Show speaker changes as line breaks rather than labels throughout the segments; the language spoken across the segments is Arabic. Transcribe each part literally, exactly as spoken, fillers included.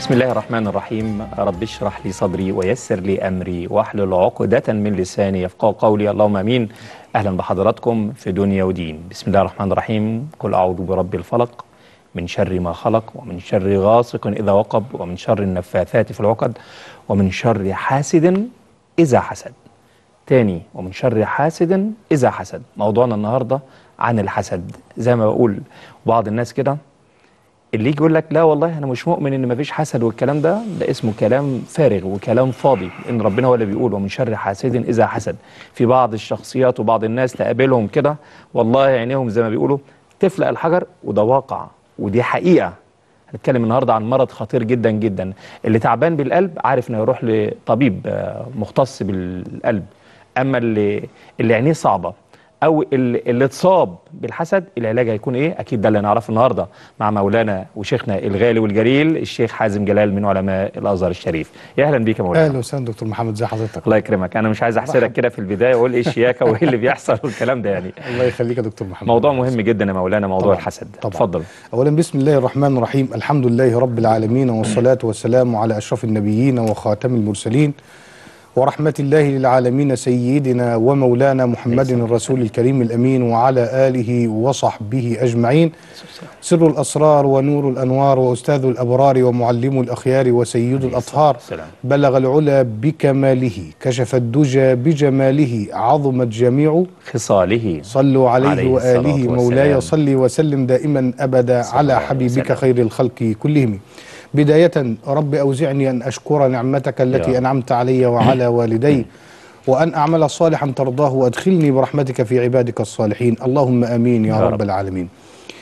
بسم الله الرحمن الرحيم. رب اشرح لي صدري ويسر لي أمري واحلل عقدة من لساني يفقهوا قولي. اللهم امين. أهلا بحضراتكم في دنيا ودين. بسم الله الرحمن الرحيم. قل أعوذ برب الفلق من شر ما خلق ومن شر غاسق إذا وقب ومن شر النفاثات في العقد ومن شر حاسد إذا حسد. تاني، ومن شر حاسد إذا حسد. موضوعنا النهاردة عن الحسد. زي ما بقول بعض الناس كده اللي يجي يقول لك لا والله انا مش مؤمن ان مفيش حسد، والكلام ده ده اسمه كلام فارغ وكلام فاضي، ان ربنا هو اللي بيقول ومن شر حاسد اذا حسد. في بعض الشخصيات وبعض الناس تقابلهم كده والله عينيهم زي ما بيقولوا تفلق الحجر، وده واقع ودي حقيقه. هنتكلم النهارده عن مرض خطير جدا جدا. اللي تعبان بالقلب عارف انه يروح لطبيب مختص بالقلب، اما اللي اللي عينيه صعبه او اللي, اللي اتصاب بالحسد العلاج هيكون ايه؟ اكيد ده اللي نعرفه النهارده مع مولانا وشيخنا الغالي والجليل الشيخ حازم جلال من علماء الازهر الشريف. يا اهلا بيك يا مولانا.
اهلا وسهلا دكتور محمد، ازي حضرتك؟
الله يكرمك. انا مش عايز احسدك كده في البدايه واقول ايه الشياكه وايه اللي بيحصل والكلام ده يعني.
الله يخليك يا دكتور محمد.
موضوع مهم جدا يا مولانا، موضوع
طبعًا.
الحسد.
طبعًا.
اتفضل.
اولا بسم الله الرحمن الرحيم، الحمد لله رب العالمين والصلاه والسلام على اشرف النبيين وخاتم المرسلين ورحمة الله للعالمين سيدنا ومولانا محمد الرسول الكريم الأمين وعلى آله وصحبه أجمعين. سر الأسرار ونور الأنوار وأستاذ الأبرار ومعلم الأخيار وسيد الأطهار، بلغ العلا بكماله كشف الدجى بجماله عظمت جميع
خصاله.
صلوا عليه,
عليه
وآله مولاي صلي وسلم دائما أبدا على حبيبك خير الخلق كلهم. بداية رب أوزعني أن أشكر نعمتك التي أنعمت علي وعلى والدي، وأن أعمل صالحا ترضاه وأدخلني برحمتك في عبادك الصالحين، اللهم آمين يا, يا رب, رب العالمين.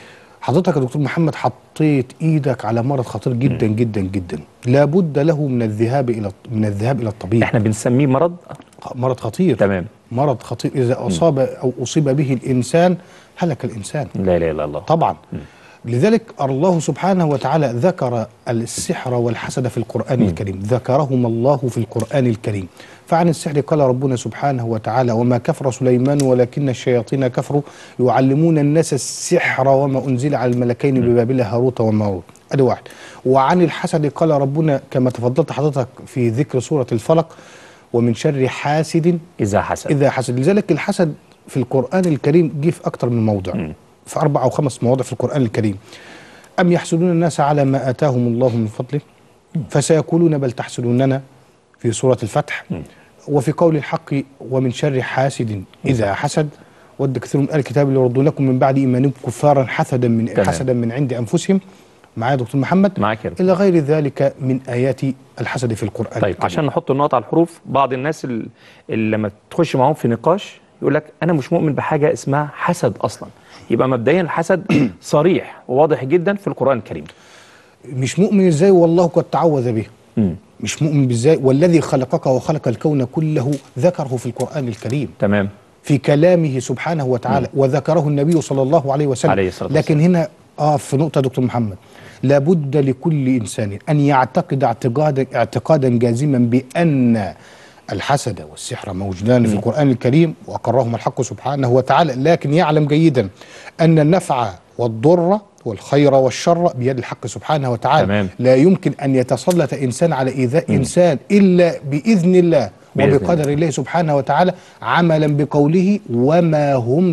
حضرتك يا دكتور محمد حطيت إيدك على مرض خطير جدا م. جدا جدا، لابد له من الذهاب إلى من الذهاب إلى الطبيب.
احنا بنسميه مرض
مرض خطير.
تمام.
مرض خطير إذا أصاب أو أصيب به الإنسان هلك الإنسان.
لا إله إلا الله.
طبعا.
م.
لذلك الله سبحانه وتعالى ذكر السحر والحسد في القرآن م. الكريم، ذكرهما الله في القرآن الكريم. فعن السحر قال ربنا سبحانه وتعالى: وما كفر سليمان ولكن الشياطين كفروا يعلمون الناس السحر وما أنزل على الملكين ببابل هاروت وماروت. أدي واحد. وعن الحسد قال ربنا كما تفضلت حضرتك في ذكر سورة الفلق: ومن شر حاسد
إذا حسد.
إذا حسد. لذلك الحسد في القرآن الكريم جه في أكثر من موضع، م. في أربع أو خمس مواضع في القرآن الكريم. أم يحسدون الناس على ما آتاهم الله من فضله فسيقولون بل تحسدوننا في سورة الفتح. وفي قول الحق: ومن شر حاسد إذا حسد ود كثير من أهل الكتاب ليردونكم من بعد إيمانكم كفارا حسدا من حسدا من عند أنفسهم. معايا دكتور محمد؟
معاك.
إلى غير ذلك من آيات الحسد في القرآن.
طيب الكريم. عشان نحط النقط على الحروف، بعض الناس اللي لما تخش معاهم في نقاش يقول لك أنا مش مؤمن بحاجة اسمها حسد أصلا. يبقى مبدئيا الحسد صريح وواضح جدا في القرآن الكريم.
مش مؤمن ازاي والله قد تعوذ به. م. مش مؤمن بازاي والذي خلقك وخلق الكون كله ذكره في القرآن الكريم.
تمام.
في كلامه سبحانه وتعالى م. وذكره النبي صلى الله عليه وسلم
عليه الصلاة والسلام.
لكن هنا اه في نقطة دكتور محمد، لابد لكل إنسان أن يعتقد اعتقادا اعتقادا جازما بأن الحسد والسحر موجودان في القرآن الكريم وأقرهما الحق سبحانه وتعالى، لكن يعلم جيدا أن النفع والضر والخير والشر بيد الحق سبحانه وتعالى.
تمام.
لا يمكن أن يتسلط إنسان على إيذاء إنسان إلا بإذن الله وبقدر الله سبحانه وتعالى، عملا بقوله: وما هم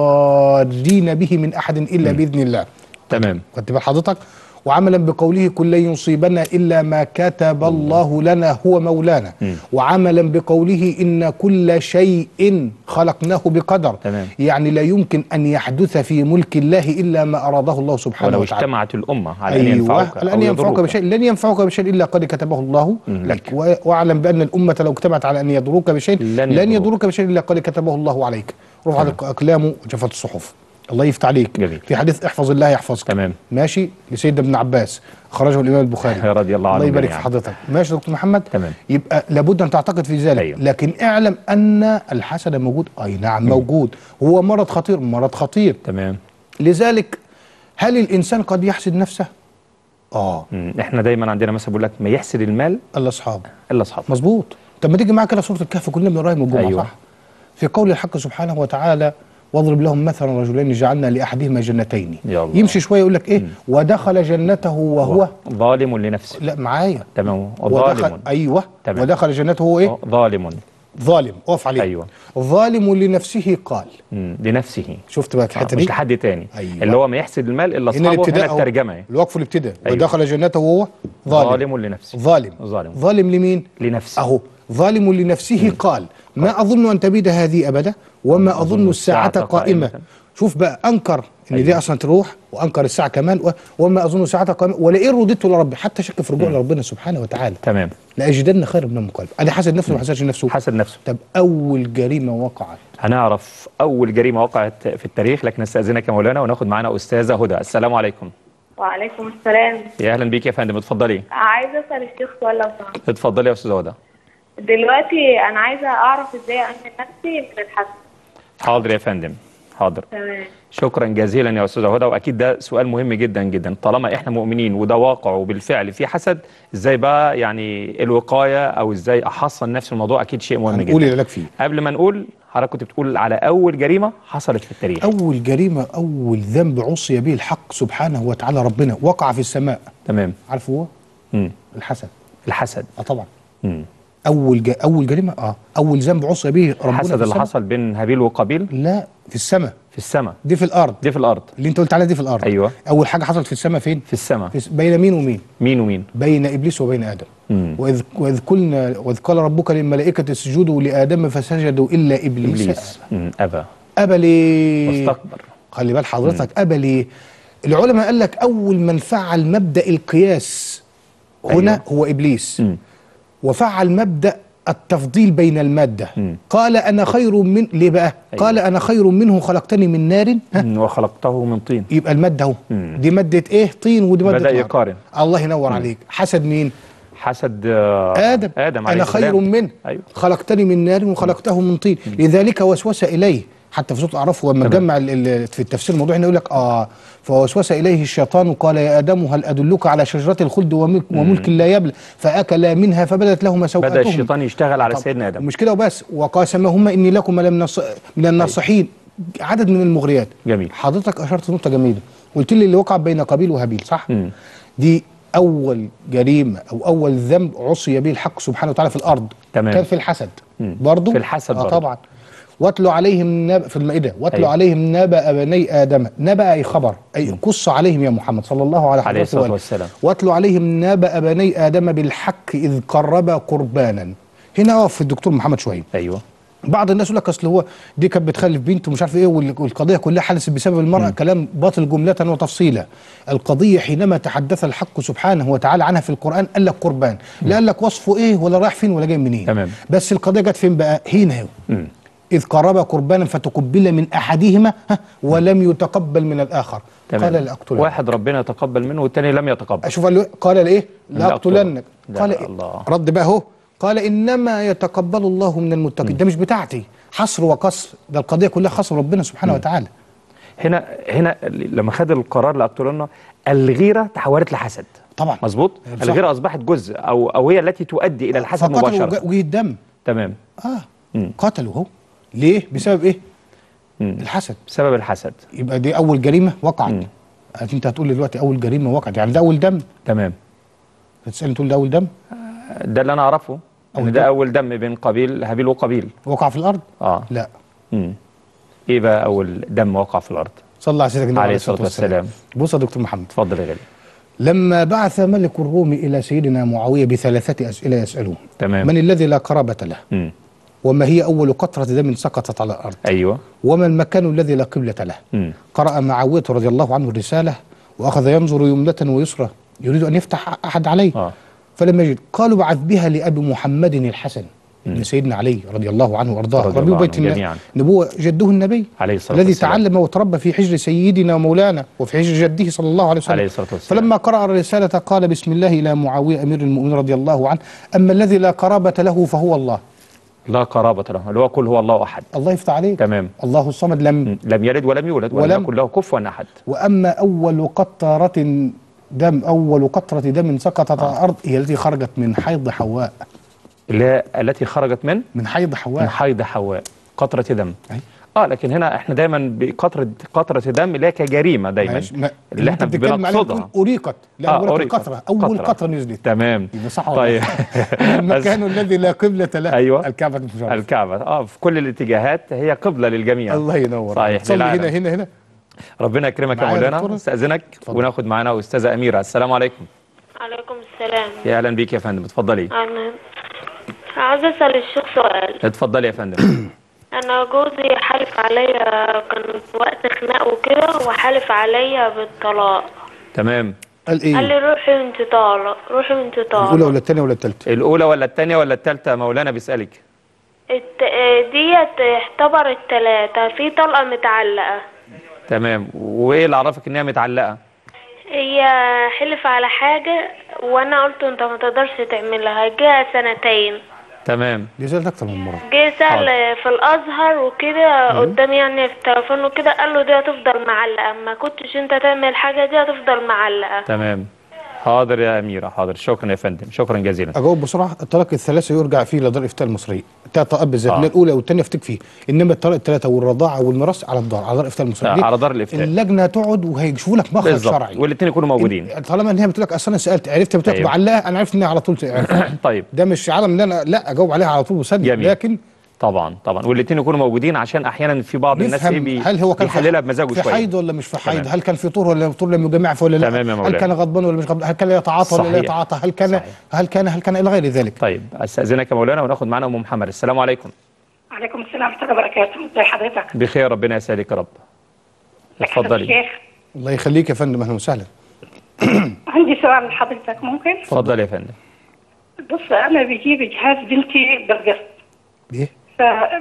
بضارين به من أحد إلا م. بإذن الله.
تمام.
خدت بال حضرتك؟ وعملا بقوله: كل لن يصيبنا إلا ما كتب الله لنا هو مولانا. م. وعملا بقوله: إن كل شيء خلقناه بقدر.
تمام.
يعني لا يمكن أن يحدث في ملك الله إلا ما أراده الله سبحانه
ولو
وتعالى.
ولو اجتمعت الأمة على
أيوة.
أن ينفعوك
أن ينفعوك بشيء لن ينفعوك بشيء إلا قد كتبه الله لك. واعلم بأن الأمة لو اجتمعت على أن يضروك بشيء لن, لن يضروك بشيء إلا قد كتبه الله عليك. رفعت الأقلام وجفت الصحف. الله يفتح عليك.
جميل.
في حديث: احفظ الله يحفظك.
تمام.
ماشي. لسيدنا ابن عباس خرجه الامام البخاري
رضي الله عنه.
الله يبارك في حضرتك. ماشي دكتور محمد.
تمام.
يبقى لابد ان تعتقد في ذلك.
أيوه.
لكن اعلم ان الحسد موجود. اي نعم م. موجود. هو مرض خطير، مرض خطير.
تمام.
لذلك هل الانسان قد يحسد نفسه؟ اه
م. احنا دايما عندنا مثلا بيقول لك ما يحسد المال
الا اصحابه.
الا اصحابه.
مظبوط. طب ما تيجي معاك كده سوره الكهف كلنا بنقراها من الجمعه.
أيوه.
صح؟ في قول الحق سبحانه وتعالى: واضرب لهم مثلا رجلين جعلنا لاحدهما جنتين.
يا الله.
يمشي شويه يقول لك ايه؟ مم. ودخل جنته وهو
ظالم لنفسه.
لا معايا
تمام.
ظالم. ايوه تمام. ودخل جنته هو ايه؟
ظالم.
ظالم. اقف عليه.
ايوه.
ظالم لنفسه قال.
مم. لنفسه.
شفت بقى الحته دي؟
مش لحد تاني.
أيوة.
اللي هو ما يحسد المال الا اصحابه. هنا الترجمه
الوقف الابتداء.
أيوة.
ودخل جنته وهو ظالم.
ظالم لنفسه.
ظالم.
ظالم.
ظالم لمين؟
لنفسه.
اهو ظالم لنفسه. مم. قال ما اظن ان تبيد هذه ابدا وما اظن الساعه قائمه. شوف بقى انكر ان أيوة. دي اصلا تروح، وانكر الساعه كمان، وما اظن الساعه قائمه ولئن رددت لربي، حتى شك في رجوع لربنا سبحانه وتعالى.
تمام.
لاجدن خيرا من المنقلب. ادي حسد نفسه ولا ما حسدش نفسه؟
حسد نفسه.
طب اول جريمه وقعت،
هنعرف اول جريمه وقعت في التاريخ، لكن نستاذنك يا مولانا وناخد معانا استاذه هدى. السلام عليكم.
وعليكم السلام.
يا اهلا بيك يا فندم، اتفضلي.
عايزه اسال الشيخ سؤال لو سمحت.
اتفضلي يا استاذه هدى.
دلوقتي انا عايزه اعرف ازاي امن نفسي من الحسد.
حاضر يا فندم، حاضر.
تمام.
شكرا جزيلا يا استاذه هدى، واكيد ده سؤال مهم جدا جدا. طالما احنا مؤمنين وده واقع وبالفعل في حسد، ازاي بقى يعني الوقايه او ازاي احصن نفسي الموضوع؟ اكيد شيء مهم جدا.
قول اللي لك فيه.
قبل ما نقول، حضرتك كنت بتقول على اول جريمه حصلت في التاريخ.
اول جريمه، اول ذنب عصي به الحق سبحانه وتعالى ربنا، وقع في السماء.
تمام.
عارف هو؟
امم
الحسد.
الحسد.
اه طبعا.
امم
اول ج... اول جريمه اه اول ذنب عصي به ربنا.
الحسد اللي حصل بين هابيل وقابيل؟
لا، في السماء.
في السماء.
دي في الارض.
دي في الارض
اللي انت قلت عليها دي في الارض.
ايوه.
اول حاجه حصلت في السماء فين؟
في السماء.
في... بين مين ومين؟
مين ومين؟
بين ابليس وبين ادم.
مم.
واذ واذ قلنا واذ قال ربك للملائكه اسجدوا لادم فسجدوا الا ابليس.
ابليس ابى. ابى.
ابى ليه؟
واستكبر.
خلي بال حضرتك. ابى ليه؟ العلماء قال لك اول من فعل مبدا القياس هنا أيوة. هو ابليس. مم. وفعل مبدا التفضيل بين الماده. مم. قال انا خير من ليه بقى؟ أيوة. قال انا خير منه خلقتني من نار
وخلقته من طين.
يبقى الماده اهو. دي ماده ايه؟ طين، ودي ماده
بدا يقارن.
الله ينور مم. عليك. حسد مين؟
حسد
ادم.
ادم
انا خير منه. أيوة. خلقتني من نار وخلقته من طين. مم. لذلك وسوس اليه، حتى في سوره الاعراف لما جمع في التفسير الموضوع هنا يقول لك اه فوسوس اليه الشيطان قال يا ادم هل ادلك على شجره الخلد وملك, وملك لا يبلى فاكلا منها فبدت لهما سوءاتهما.
بدا الشيطان يشتغل على سيدنا ادم.
مش كده وبس، وقاسمهما اني لكم من من الناصحين. عدد من المغريات.
جميل.
حضرتك اشرت نقطه جميله، قلت لي اللي وقع بين قابيل وهابيل، صح؟ مم. دي اول جريمه او اول ذنب عصي به الحق سبحانه وتعالى في الارض.
تمام.
كان في الحسد برضه.
في الحسد
آه
برضه.
طبعا. واتلو عليهم نبأ في المائده، واتلو
أيوة.
عليهم نبأ بني ادم. نبأ اي خبر، اي قص عليهم يا محمد صلى الله عليه
الصلاه والسلام.
واتلو عليهم نبأ بني ادم بالحق اذ قربا قربانا. هنا اقف الدكتور محمد شويه.
ايوه.
بعض الناس يقول لك اصل هو دي كانت بتخلف بنت ومش عارف ايه والقضيه كلها حدثت بسبب المراه. م. كلام باطل جمله وتفصيلا. القضيه حينما تحدث الحق سبحانه وتعالى عنها في القران قال لك قربان، لا قال لك وصفه ايه ولا رايح فين ولا جاي منين.
تمام.
بس القضيه جت فين بقى؟ هنا اهو. إذ قرب قربانا فتقبل من أحدهما ولم يتقبل من الآخر. تمام. قال لأقتلنك.
واحد ربنا يتقبل منه والتاني لم يتقبل.
أشوف قال لإيه؟ لأقتلنك. قال إيه؟
الله.
رد بقى أهو. قال إنما يتقبل الله من المتقين. ده مش بتاعتي حصر وقصر، ده القضية كلها خصر ربنا سبحانه م. وتعالى.
هنا هنا لما خد القرار لأقتلنك الغيرة تحولت لحسد.
طبعا.
مظبوط؟ الغيرة أصبحت جزء أو أو هي التي تؤدي إلى الحسد مباشرة.
فقتلوا وجه الدم.
تمام.
آه م. قتلوا أهو. ليه؟ بسبب ايه؟ مم. الحسد.
بسبب الحسد.
يبقى دي اول جريمه وقعت. مم. انت هتقول لي دلوقتي اول جريمه وقعت يعني ده اول دم.
تمام.
هتسالني تقول ده اول دم؟
ده اللي انا اعرفه ان ده اول دم بين قابيل هابيل وقابيل.
وقع في الارض؟
اه
لا.
امم ايه بقى اول دم وقع في الارض؟
صلى على سيدنا النبي
عليه الصلاه والسلام.
بص يا دكتور محمد.
اتفضل يا غالي.
لما بعث ملك الروم الى سيدنا معاويه بثلاثه اسئله يسالوه.
تمام.
من الذي لا قرابه له؟
امم
وما هي أول قطرة دم سقطت على الأرض؟
أيوة.
وما المكان الذي لا قبلة له؟ م. قرأ معاوية رضي الله عنه الرسالة وأخذ ينظر يمنة ويسرى يريد أن يفتح أحد عليه. آه. فلم يجد قالوا بعث بها لأبي محمد الحسن ابن سيدنا علي رضي الله عنه وأرضاه ربي بيت النبوة جده النبي
عليه الصلاة
الذي تعلم وتربى في حجر سيدنا ومولانا وفي حجر جده صلى الله عليه وسلم
عليه الصلاة والسلام.
فلما قرأ الرسالة قال بسم الله إلى معاوية أمير المؤمنين رضي الله عنه أما الذي لا قرابة له فهو الله.
لا قرابة له اللي هو قل هو الله أحد.
الله يفتح عليك.
تمام.
الله الصمد لم
لم يلد ولم يولد ولم يكن له كفوا أحد.
وأما أول قطرة دم أول قطرة دم سقطت على الأرض هي التي خرجت من حيض حواء.
اللي التي خرجت من
من حيض حواء.
من حيض حواء قطرة دم. أي. اه لكن هنا احنا دايما بقطره قطره دم اللي هي كجريمه دايما
ماشي. ما-
اللي احنا
بتتكلم عليها
بنقصدها.
تقول أريقت، لا
آه،
بقول لك
أريقت.
القطرة، أول
قطرة.
قطرة نزلت.
تمام.
يبقى صح ولا
طيب
لا؟ المكان الذي لا قبلة له
ايوه
الكعبة المشرفة.
الكعبه اه في كل الاتجاهات هي قبله للجميع.
الله ينور.
صحيح
صلي هنا
للعالم.
هنا هنا.
ربنا يكرمك يا
معايا يا
مولانا.
دكتورة؟
استاذنك
اتفضل.
وناخد معانا استاذه اميره. السلام عليكم.
عليكم السلام.
يا اهلا بيك يا فندم، اتفضلي.
أنا عاوزة أسأل الشيخ سؤال.
اتفضلي يا فندم.
أنا جوزي حالف عليا، كان في وقت خناق وكده وحالف عليا بالطلاق.
تمام.
قال
قال
إيه؟
لي روحي وانت طالق، روحي وانت
الأولى
طالق.
ولا الثانية ولا الثالثة؟
الاولى ولا الثانيه ولا الثالثه مولانا بيسالك؟
الت... ديت اعتبر التلاتة في طلقة متعلقة.
تمام. وايه اللي عرفك ان هي متعلقه؟
هي حلف على حاجة وانا قلت انت ما تقدرش تعملها، جه سنتين.
تمام.
دي زالت أكتر من مرة.
جه سأل
حاضر.
في الازهر وكده قدامي يعني في التليفون وكده، قال له دي هتفضل معلقة، ما كنتش انت تعمل حاجة دي هتفضل معلقة.
تمام. حاضر يا اميره، حاضر. شكرا يا فندم، شكرا جزيلا.
اجاوب بسرعه. الطلاق الثلاثه يرجع فيه لدار الافتاء المصريه، الثلاث طلقات بالذات،
آه.
من الاولى والثانيه افتك فيه، انما الطلاق الثلاثه والرضاعه والميراث على الدار، على دار الافتاء المصريه.
آه،
ليه؟
على دار الإفتاء.
اللجنه تقعد وهيشوفوا لك مخرج
بالظبط،
شرعي،
والاثنين يكونوا موجودين.
إن- طالما ان هي بتقول لك اصل انا سالت عرفت بتقول
أيوه.
معلقه، انا عرفت انها على طول تعرفها.
طيب.
ده مش عالم ان انا لا اجاوب عليها على طول وثانيه،
جميل.
لكن
طبعا طبعا، والاثنين يكونوا موجودين عشان احيانا في بعض الناس ايه
نفهم
بي
هل هو كان
بيحللها بمزاجه
في
شويه.
حيض ولا مش في حيض،
تمام.
هل كان في طور ولا طور لم يجمع ولا لا،
تمام يا
هل
مولانا.
كان غضبان ولا مش غضبان، هل كان يتعاطى ولا لا
صحيح.
يتعاطى، هل كان
صحيح.
هل كان هل كان الى غير ذلك.
طيب استاذنك يا مولانا وناخد معانا ام محمد. السلام عليكم.
عليكم السلام ورحمة الله وبركاته، ازي حضرتك؟
بخير، ربنا يسعدك يا رب. اتفضلي.
الشيخ
الله يخليك يا فندم، اهلا وسهلا.
عندي سؤال لحضرتك ممكن؟
اتفضلي يا فندم.
بص أنا بجيب جهاز بنتي بالقسط.
ايه؟
ف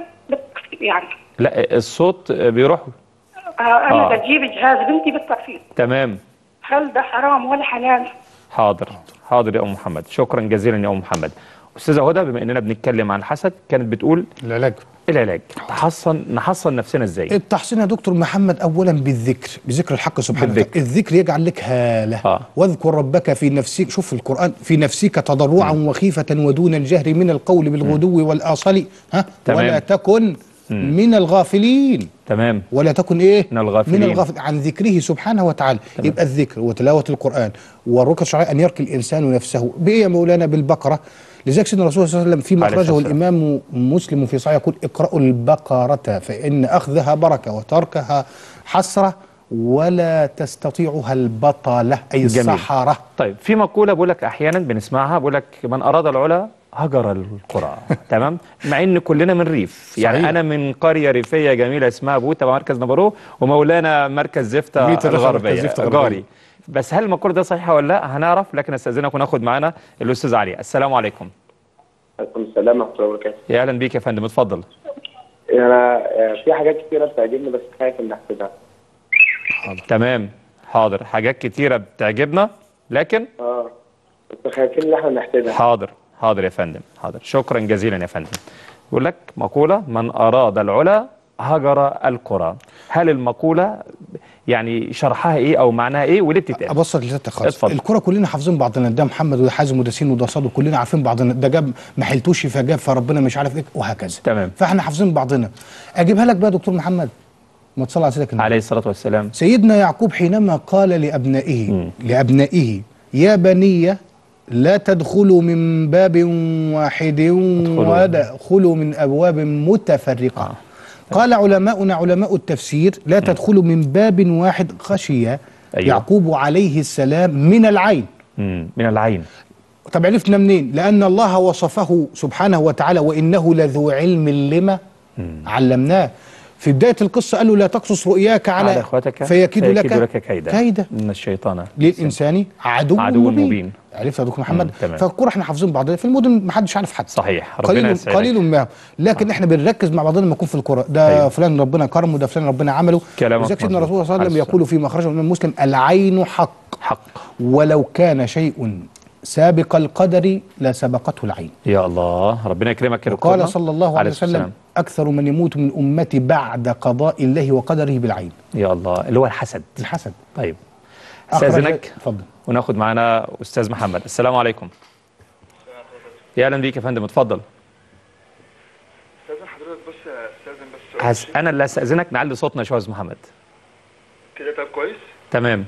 يعني
لا الصوت بيروح.
آه أنا
آه.
بجيب جهاز بنتي بالتقسيط،
تمام.
هل ده حرام ولا حلال؟
حاضر حاضر يا ام محمد، شكرا جزيلا يا ام محمد. استاذه هدى، بما اننا بنتكلم عن الحسد، كانت بتقول
العلاج.
العلاج تحصن نحصن نفسنا ازاي؟
التحصين يا دكتور محمد اولا بالذكر، بذكر الحق سبحانه وتعالى.
بالذكر.
الذكر يجعل لك هاله.
آه.
واذكر ربك في نفسك، شوف القران، في نفسك تضرعا وخيفه ودون الجهر من القول بالغدو والاصل، ها،
تمام.
ولا تكن من الغافلين.
تمام.
ولا تكن ايه؟
من الغافلين.
من الغافل عن ذكره سبحانه وتعالى. تمام. يبقى الذكر وتلاوه القران والركع الشرعيه ان يرقي الانسان نفسه بايه يا مولانا؟ بالبقره. لذلك سيدنا الرسول صلى الله عليه وسلم فيما
عليه
اخرجه
الصلاة
الامام مسلم في صحيح يقول اقرأوا البقره فان اخذها بركه وتركها حسره ولا تستطيعها البطله اي
جميل.
السحره.
طيب في مقوله بقول لك احيانا بنسمعها، بقول لك من اراد العلا هجر القرى. تمام. مع ان كلنا من ريف، يعني
صحيح.
انا من قريه ريفيه جميله اسمها بوتا مركز نبرو، ومولانا مركز زفته
ميت دخل
الغربيه
مركز زفتة الغربية.
جاري. بس هل المقوله ده صحيحه ولا لا؟ هنعرف، لكن استاذنك وناخد معانا الاستاذ علي. السلام عليكم.
عليكم السلام ورحمة الله وبركاته.
يا اهلا بيك يا فندم، اتفضل.
أنا آه، في حاجات كتيرة بتعجبني بس خايف إني أحسدها.
تمام. حاضر. حاجات كتيره بتعجبنا لكن
أه بس خايفين إن إحنا نحسدها.
حاضر حاضر يا فندم، حاضر. شكرا جزيلا يا فندم. يقول لك مقولة من أراد العلا هجر القرى. هل المقولة يعني شرحها ايه او معناها ايه وليه بتتقال؟
ابسط لذاتك خالص.
اتفضل.
الكرة كلنا حافظين بعضنا، ده محمد وده حازم وده سين وده صاد وكلنا عارفين بعضنا، ده جاب ما حلتوش فجاب فربنا مش عارف ايه وهكذا.
تمام.
فاحنا حافظين بعضنا. اجيبها لك بقى يا دكتور محمد، ما تصلي على سيدك النبي
عليه الصلاة والسلام.
سيدنا يعقوب حينما قال لأبنائه
مم.
لأبنائه يا بني لا تدخلوا من باب واحد وادخلوا من أبواب متفرقة.
آه.
قال علماؤنا علماء التفسير لا تدخلوا من باب واحد خشية
أيوة.
يعقوب عليه السلام من العين.
مم. من العين.
طب عرفنا منين؟ لأن الله وصفه سبحانه وتعالى وإنه لذو علم لما
مم.
علمناه. في بداية القصة قال له لا تقصص رؤياك على,
على اخواتك
فيكيد لك,
لك كيدا.
كيدا
ان الشيطان
للإنسان عدو,
عدو
مبين,
مبين.
عرفت يا دكتور محمد؟
تمام.
فالكورة احنا حافظين بعضنا، في المدن ما حدش عارف حد.
صحيح. ربنا
قليل
يسعدك.
قليل ما لكن احنا بنركز مع بعضنا لما نكون في الكورة، ده
أيوه.
فلان ربنا كرمه وده فلان ربنا عمله.
كلامك
لذلك سيدنا
مظبوط.
الرسول صلى الله عليه وسلم
عليه
يقول فيما أخرجه الإمام مسلم العين حق
حق.
ولو كان شيء سابق القدر لسبقته العين.
يا الله، ربنا يكرمك يا دكتور.
وقال صلى الله عليه وسلم أكثر من يموت من أمتي بعد قضاء الله وقدره بالعين.
يا الله، اللي هو الحسد.
الحسد.
طيب
أخرج-
استاذنك
اتفضل.
وناخد معانا استاذ محمد. السلام عليكم. يا اهلا بيك يا فندم، اتفضل.
استاذن حضرتك بس استاذن بس
هس... انا اللي هستاذنك نعلي صوتنا شويه يا استاذ محمد.
كده طب كويس.
تمام،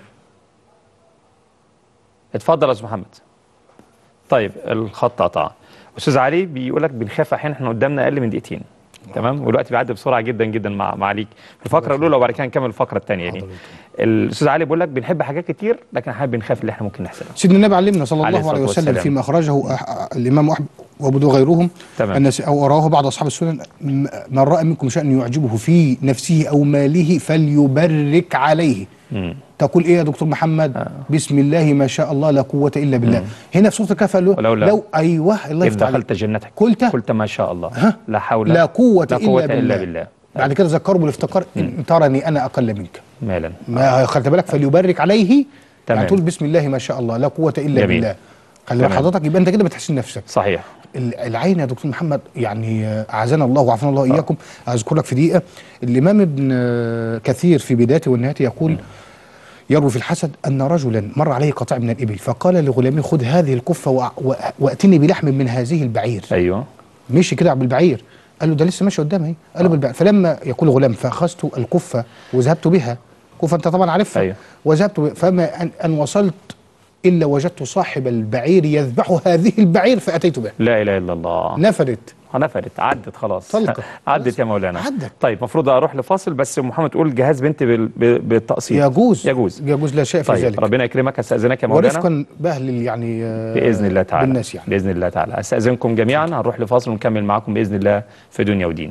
اتفضل يا استاذ محمد. طيب الخط قطع. استاذ علي بيقول لك بنخاف احيانا، احنا قدامنا اقل من دقيقتين. تمام، والوقت بيعدي بسرعه جدا جدا مع مع عليك في الفقره الاولى، وبعد كده نكمل الفقره الثانيه. يعني الاستاذ علي بيقول لك بنحب حاجات كتير لكن احيانا بنخاف اللي احنا ممكن نحسبها.
سيدنا النبي علمنا صلى
عليه
الله عليه
الصلاة
وسلم
والسلام.
فيما اخرجه أح- الامام احمد وابو داود وغيرهم،
تمام.
ان س- او رواه بعض اصحاب السنن، م- من راى منكم شأن يعجبه في نفسه او ماله فليبرك عليه.
مم.
تقول ايه يا دكتور محمد؟ آه. بسم الله ما شاء الله لا قوه الا بالله.
مم.
هنا في سوره الكهف قال له
ولولا
لو ايوه الله
إذ
يفتح عليك.
دخلت جنتك
قلت
قلت ما شاء الله
ها؟
لا حول
لا قوه,
لا قوة
إلا, بالله.
إلا بالله.
بعد كده ذكروا بالافتقار ان ترني انا اقل منك
مالا.
ما خلت بالك فليبرك عليه.
تمام.
يعني تقول بسم الله ما شاء الله لا قوه الا
جميل.
بالله. خلي بالك
تمام.
حضرتك، يبقى انت كده بتحسن نفسك.
صحيح.
ال- العين يا دكتور محمد يعني آه، اعزنا الله وعافانا الله اياكم. اذكر لك في دقيقه الامام ابن آه، كثير في بدايته والنهايه يقول م. يروي في الحسد ان رجلا مر عليه قطيع من الابل فقال لغلامه خذ هذه الكفه وأ- وأ- واتني بلحم من هذه البعير.
ايوه.
مشي كده بالبعير، قال له ده لسه ماشي قدام اهي، قال له بالبعير. فلما يقول غلام فاخذت الكفه وذهبت بها، كفه انت طبعا عارفها.
أيوه.
وذهبت بها فما ان, أن وصلت الا وجدت صاحب البعير يذبح هذه البعير فاتيت بها.
لا اله الا الله.
نفدت
نفدت، عدت خلاص.
طلقت.
عدت يا مولانا.
عدت.
طيب المفروض اروح لفاصل، بس محمد تقول جهاز بنتي بال- ب- بالتقسيط.
يجوز
يجوز
يجوز لا شيء في
طيب
ذلك.
ربنا يكرمك، استاذنك يا مولانا.
ورفقا باهل يعني آه،
باذن الله تعالى.
بالناس يعني.
باذن الله تعالى استاذنكم جميعا، هنروح لفاصل ونكمل معاكم باذن الله في دنيا ودين.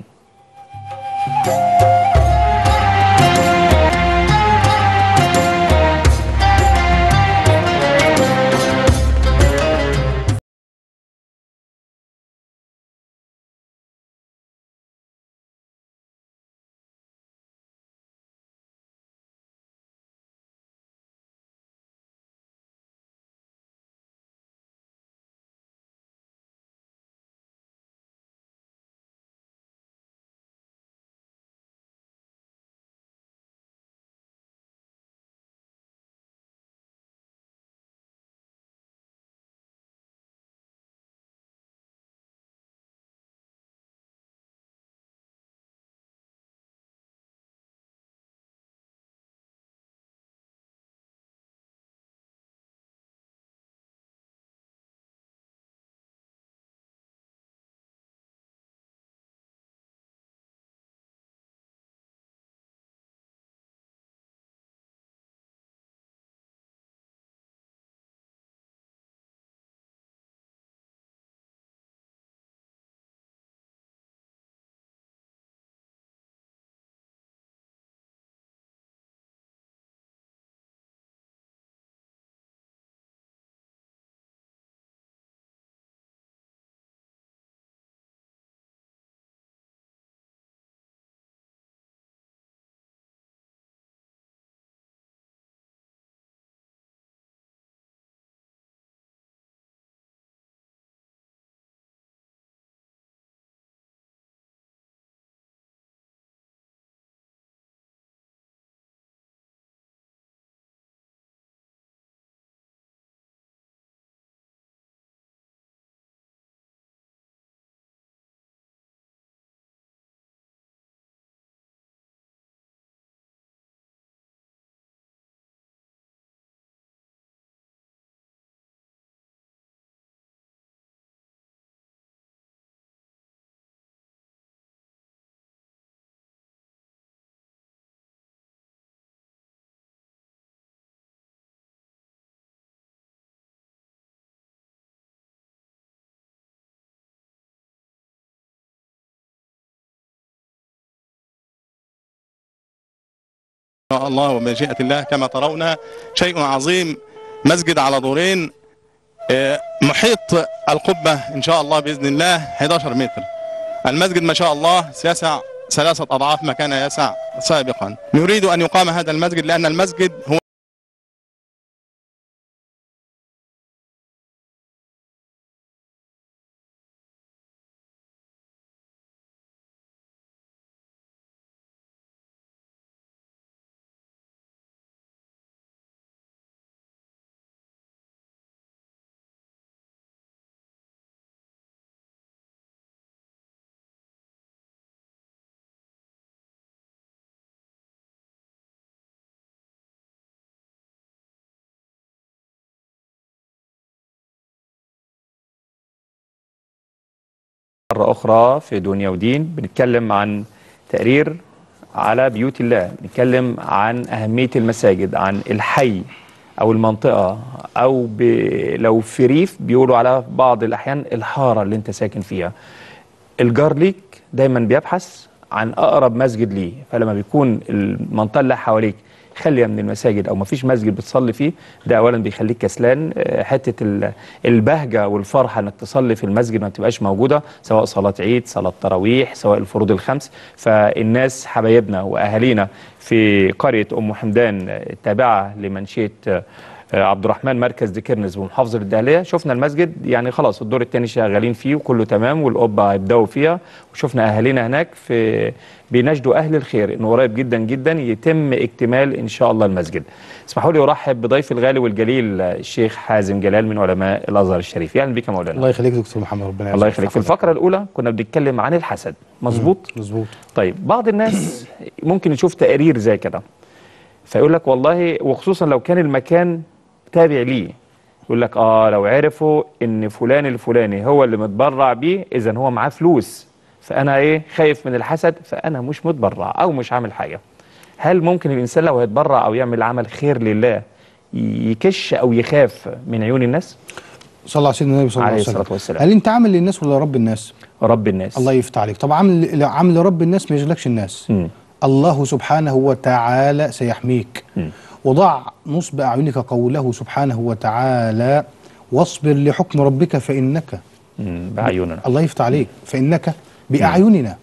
إن شاء الله ومشيئة الله كما ترون شيء عظيم، مسجد على دورين، آه، محيط القبة إن شاء الله بإذن الله أحد عشر متر. المسجد ما شاء الله سيسع ثلاثة أضعاف ما كان يسع سابقا. نريد أن يقام هذا المسجد لأن المسجد هو
مرة أخرى في دنيا ودين بنتكلم عن تقرير على بيوت الله، بنتكلم عن أهمية المساجد، عن الحي أو المنطقة أو ب... لو في ريف بيقولوا على بعض الأحيان الحارة اللي أنت ساكن فيها. الجار ليك دايما بيبحث عن أقرب مسجد ليه، فلما بيكون المنطقة اللي حواليك خالية من المساجد أو مفيش مسجد بتصلي فيه، ده أولا بيخليك كسلان. حتة البهجة والفرحة إنك تصلي في المسجد ما بتبقاش موجودة، سواء صلاة عيد، صلاة تراويح، سواء الفروض الخمس. فالناس حبايبنا وأهالينا في قرية أم حمدان التابعة لمنشية عبد الرحمن مركز ديكرنز بمحافظة الدهلية، شفنا المسجد يعني خلاص الدور الثاني شغالين فيه وكله تمام والقبة هيبدأوا فيها، وشفنا أهالينا هناك في بيناشدوا أهل الخير إنه قريب جدا جدا يتم اكتمال إن شاء الله المسجد. اسمحوا لي أرحب بضيف الغالي والجليل الشيخ حازم جلال من علماء الأزهر الشريف. يعني بك مولانا.
الله يخليك دكتور محمد، ربنا
الله يخليك. في الفقرة الأولى كنا بنتكلم عن الحسد، مظبوط؟
مظبوط.
طيب بعض الناس ممكن يشوف تقرير زي كده فيقول لك والله، وخصوصا لو كان المكان تابع ليه، يقول لك اه لو عرفوا ان فلان الفلاني هو اللي متبرع بيه اذا هو معاه فلوس، فانا ايه خايف من الحسد فانا مش متبرع او مش عامل حاجه. هل ممكن الانسان لو هيتبرع او يعمل عمل خير لله يكش او يخاف من عيون الناس؟
صلى الله على سيدنا النبي صلى الله عليه وسلم.
والسلام.
هل انت عامل للناس ولا رب الناس؟
رب الناس.
الله يفتح عليك. طب عامل عامل لرب الناس ما يشغلكش الناس. م. الله سبحانه وتعالى سيحميك. م. وضع نصب أعينك قوله سبحانه وتعالى واصبر لحكم ربك فإنك
بأعيننا.
الله يفتح عليك، فإنك بأعيننا.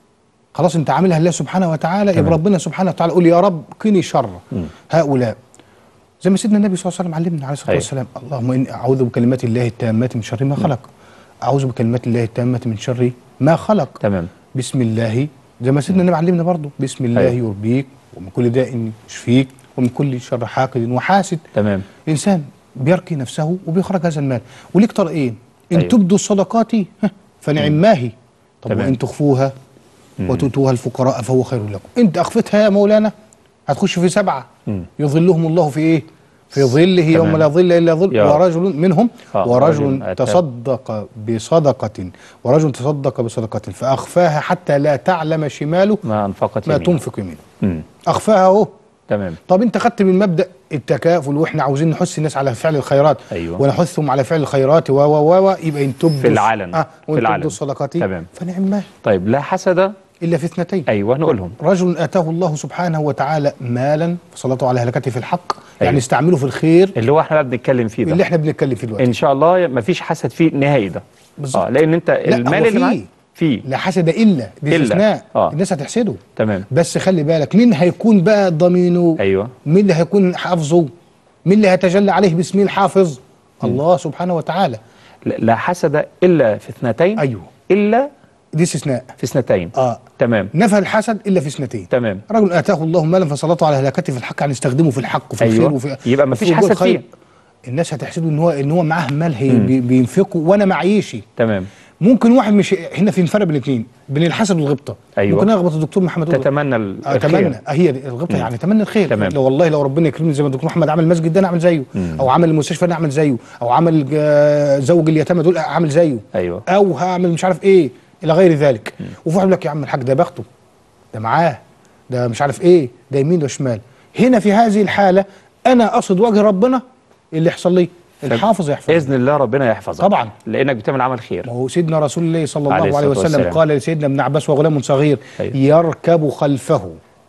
خلاص انت عاملها لله سبحانه وتعالى، يبقى ربنا سبحانه وتعالى قول يا رب قني شر مم. هؤلاء، زي ما سيدنا النبي صلى الله عليه وسلم علمنا عليه الصلاة والسلام. اللهم إني أعوذ بكلمات الله التامات من شر ما خلق. أعوذ بكلمات الله التامات من شر ما خلق.
تمام.
بسم الله، زي ما سيدنا النبي علمنا برضه، بسم الله أيوه. يربيك ومن كل داء يشفيك ومن كل شر حاقد وحاسد.
تمام.
الإنسان بيرقي نفسه وبيخرج هذا المال، وليك طريقين، إن
أيوه.
تبدوا الصدقات فنعم ما هي، طب
تمام.
وإن تخفوها وتؤتوها الفقراء فهو خير لكم. أنت أخفتها يا مولانا هتخش في سبعة مم. يظلهم الله في إيه؟ في ظله يوم لا ظل إلا ظل، ورجل منهم آه. ورجل تصدق بصدقة ورجل تصدق بصدقة فأخفاها حتى لا تعلم شماله
ما أنفقت
ما تنفق يمينه. أخفاها أهو.
تمام.
طب انت خدت من مبدا التكافل واحنا عاوزين نحث الناس على فعل الخيرات.
أيوة.
ونحثهم على فعل الخيرات و و و يبقى ان تبدوا
في العلن
اه
في العلن
تبدوا الصدقات
تمام
فنعم ما.
طيب لا حسد
الا في اثنتين.
ايوه نقولهم.
رجل اتاه الله سبحانه وتعالى مالا فسلطه على هلكته في الحق. أيوة. يعني استعمله في الخير
اللي هو احنا بنتكلم فيه ده،
اللي احنا بنتكلم فيه دلوقتي
ان شاء الله ما فيش حسد فيه نهائي ده.
بالظبط.
اه لان انت المال اللي معاك فيه
لا حسد الا دي استثناء. آه. الناس هتحسده.
تمام.
بس خلي بالك مين هيكون بقى ضمينه؟
ايوه.
مين اللي هيكون حافظه؟ مين اللي هيتجلى عليه باسمه الحافظ؟ م. الله سبحانه وتعالى.
لا حسد الا في اثنتين.
ايوه.
الا
دي استثناء
في اثنتين.
اه
تمام.
نفى الحسد الا في اثنتين.
تمام.
رجل اتاه الله مالا فسلطه على هلكته في الحق، يعني استخدمه في الحق وفي
أيوة.
الخير وفي
يبقى ما فيش حسد فيه.
الناس هتحسده ان هو ان هو معاه مال هي بي بينفقه وانا معيشي.
تمام.
ممكن واحد مش هنا في فرق بين الاثنين، بين الحسد والغبطه.
أيوة.
ممكن اغبط الدكتور محمد
تتمنى الخير.
اتمنى هي دي الغبطه. يعني اتمنى الخير.
تمام.
لو والله لو ربنا يكرمني زي ما الدكتور محمد عمل المسجد ده انا اعمل زيه. مم. او عمل المستشفى انا اعمل زيه، او عمل زوج اليتامى دول اعمل زيه.
ايوه.
او هعمل مش عارف ايه الى غير ذلك. وفي واحد يقول لك يا عم الحاج ده بخته، ده معاه، ده مش عارف ايه، ده يمين وشمال. هنا في هذه الحاله انا اقصد وجه ربنا اللي يحصل لي الحافظ يحفظ
باذن الله ربنا يحفظك
طبعا
لانك بتعمل عمل خير.
ما هو سيدنا رسول الله صلى الله عليه, عليه وسلم والسلام. قال لسيدنا ابن عباس وغلام صغير أيوه. يركب خلفه،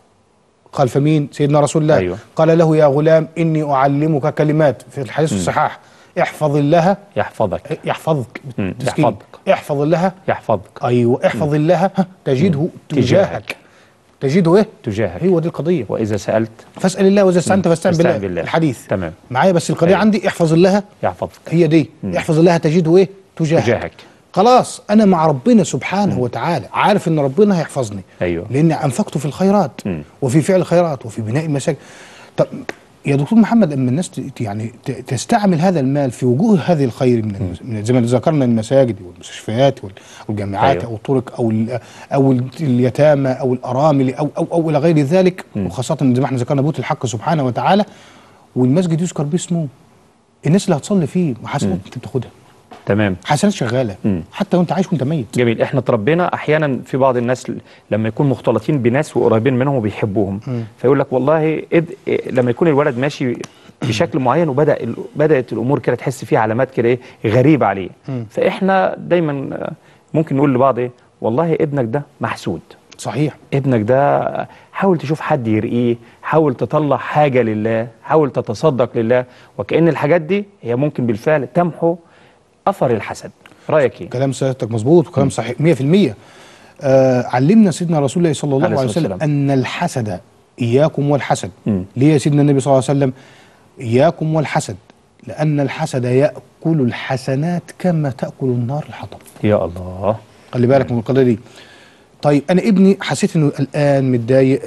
خلف مين؟ سيدنا رسول الله. أيوه. قال له يا غلام اني اعلمك كلمات في الحديث الصحاح، احفظ الله
يحفظك
يحفظك
يحفظك
احفظ الله
يحفظك.
ايوه احفظ الله تجده تجاهك. تجده ايه؟
تجاهك.
هو دي القضيه.
واذا سالت
فاسال الله واذا استعنت فاستعن بالله. بالله الحديث
تمام
معايا. بس القضيه أيوه. عندي احفظ الله
يحفظك،
هي دي. مم. احفظ الله تجده ايه؟ تجاهك.
تجاهك.
خلاص انا مع ربنا سبحانه مم. وتعالى، عارف ان ربنا هيحفظني.
ايوه.
لان انفقته في الخيرات مم. وفي فعل الخيرات وفي بناء المساجد. طب يا دكتور محمد اما الناس يعني تستعمل هذا المال في وجوه هذه الخير من زي ما ذكرنا المساجد والمستشفيات والجامعات أيوة. او الطرق او او اليتامى او الارامل او او او الى غير ذلك، وخاصه زي ما احنا ذكرنا بيوت الحق سبحانه وتعالى، والمسجد يذكر باسمه، الناس اللي هتصلي فيه محاسبه انت بتاخدها.
تمام.
حسنات شغاله
مم.
حتى وانت عايش وانت ميت.
جميل. احنا اتربينا احيانا في بعض الناس ل- لما يكون مختلطين بناس وقريبين منهم وبيحبوهم،
مم.
فيقول لك والله إد... إيه لما يكون الولد ماشي بشكل معين وبدا ال... بدات الامور كده تحس فيها علامات كده ايه غريبه عليه،
مم.
فاحنا دايما آه، ممكن نقول لبعض ايه والله ابنك ده محسود،
صحيح.
ابنك ده حاول تشوف حد يرقيه، حاول تطلع حاجة لله، حاول تتصدق لله، وكأن الحاجات دي هي ممكن بالفعل تمحو أثر الحسد. رأيك ايه؟
كلام سيادتك مظبوط وكلام صحيح مية في المية. آه علمنا سيدنا رسول الله صلى الله
عليه
عليه
الصلاة
وسلم
والسلام.
ان الحسد اياكم والحسد.
مم.
ليه يا سيدنا النبي صلى الله عليه وسلم اياكم والحسد؟ لان الحسد ياكل الحسنات كما تاكل النار الحطب.
يا الله.
خلي بالك من القضيه دي. طيب انا ابني حسيت انه قلقان متضايق،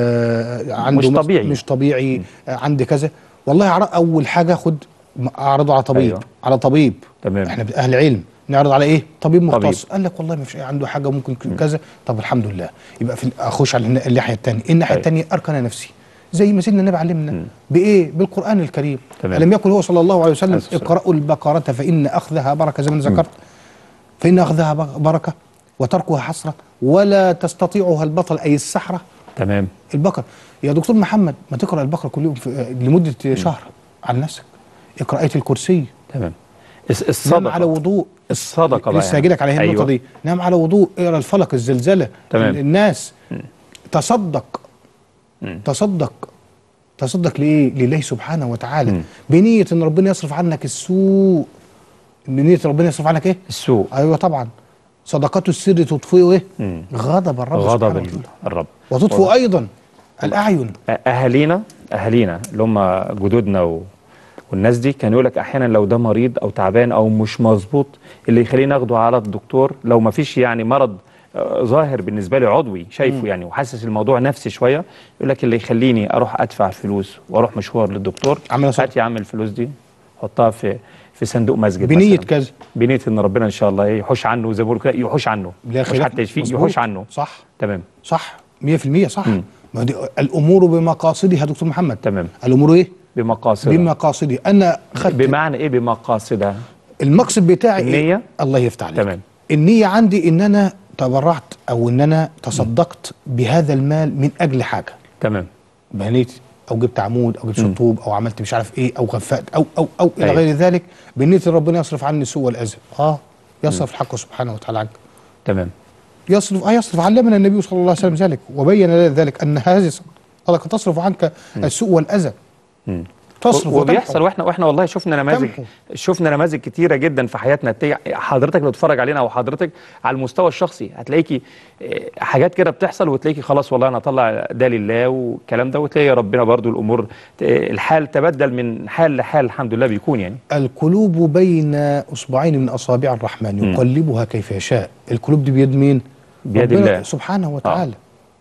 آه عنده
مش طبيعي.
مش طبيعي، آه عندي كذا، والله عر- اول حاجه خد اعرضه على طبيب.
أيوه.
على طبيب.
تمام.
احنا اهل علم نعرض على ايه؟ طبيب مختص.
طبيب.
قال لك والله ما فيش عنده حاجه ممكن كذا. طب الحمد لله. يبقى في اخش على النا- الناحيه الثانيه، الناحيه
أيوه.
الثانيه اركن نفسي زي ما سيدنا النبي علمنا بايه؟ بالقران الكريم.
تمام.
الم يقل هو صلى الله عليه وسلم
عليه الصلاة
اقرأوا البقره فان اخذها بركه زي ما ذكرت. فان اخذها بق- بركه وتركها حسره ولا تستطيعها البطل اي السحره.
تمام.
البقره يا دكتور محمد ما تقرا البقره كل يوم في لمده شهر على نفسك. اقرا ايه الكرسي.
تمام. الس-
نام على
الصدقة.
وضوء.
الصدقة بقى
لسه هاجي لك على هي النقطه
أيوه.
دي. نام على وضوء، اقرا الفلق، الزلزله،
تمام.
الناس. تصدق.
مم.
تصدق. تصدق لايه؟ لله سبحانه وتعالى.
مم.
بنيه ان ربنا يصرف عنك السوء. بنيه ربنا يصرف عنك ايه؟
السوء.
ايوه طبعا. صدقات السر تطفئ ايه؟
مم.
غضب الرب
غضب
سبحانه
ال-
وتعالى.
الرب.
وتطفئ ايضا الاعين.
اهالينا اهالينا اللي هم جدودنا و... والناس دي كان يقول لك احيانا لو ده مريض او تعبان او مش مظبوط اللي يخليه ناخده على الدكتور لو ما فيش يعني مرض آه، ظاهر بالنسبه لي عضوي شايفه يعني وحاسس الموضوع نفسي شويه، يقول لك اللي يخليني اروح ادفع فلوس واروح مشوار للدكتور
عمل صح.
هات يا عم الفلوس دي حطها في في صندوق مسجد
بنيه
مثلاً.
كذا.
بنيه ان ربنا ان شاء الله إيه يحوش عنه زي ما بيقولوا كده يحوش عنه
لا
مش
خلاف.
حتى يشفيه
مظبوط.
يحوش عنه.
صح.
تمام.
صح مية في المية صح.
مم.
ما دي الامور بمقاصدها دكتور محمد.
تمام.
الامور ايه؟
بمقاصدها.
بمقاصدها. انا خدت
بمعنى ايه بمقاصدها؟
المقصد بتاعي
النية؟
إيه؟ الله يفتح عليك.
تمام.
النية عندي ان انا تبرعت او ان انا تصدقت بهذا المال من اجل حاجه.
تمام.
بنيت او جبت عمود او جبت شطوب او عملت مش عارف ايه او غفأت او او او الى
أيوة.
غير ذلك بنيه ربنا يصرف عني السوء والاذى. اه يصرف الحق سبحانه وتعالى عنك.
تمام.
يصرف اه يصرف. علمنا النبي صلى الله عليه وسلم ذلك وبين لنا ذلك ان هذه الصدقه تصرف عنك السوء والاذى.
مم.
تصرف
وبيحصل
وتمحو.
واحنا واحنا والله شفنا نماذج
تمحو.
شفنا نماذج كتيره جدا في حياتنا. تي- حضرتك لو تتفرج علينا او حضرتك على المستوى الشخصي هتلاقيكي آه، حاجات كده بتحصل وتلاقيكي خلاص والله انا اطلع ده لله والكلام ده وتلاقي ربنا برضو الامور ت- الحال تبدل من حال لحال الحمد لله بيكون يعني.
القلوب بين اصبعين من اصابع الرحمن يقلبها كيف يشاء. القلوب دي بيد مين؟
بيد
ربنا
الله
سبحانه وتعالى.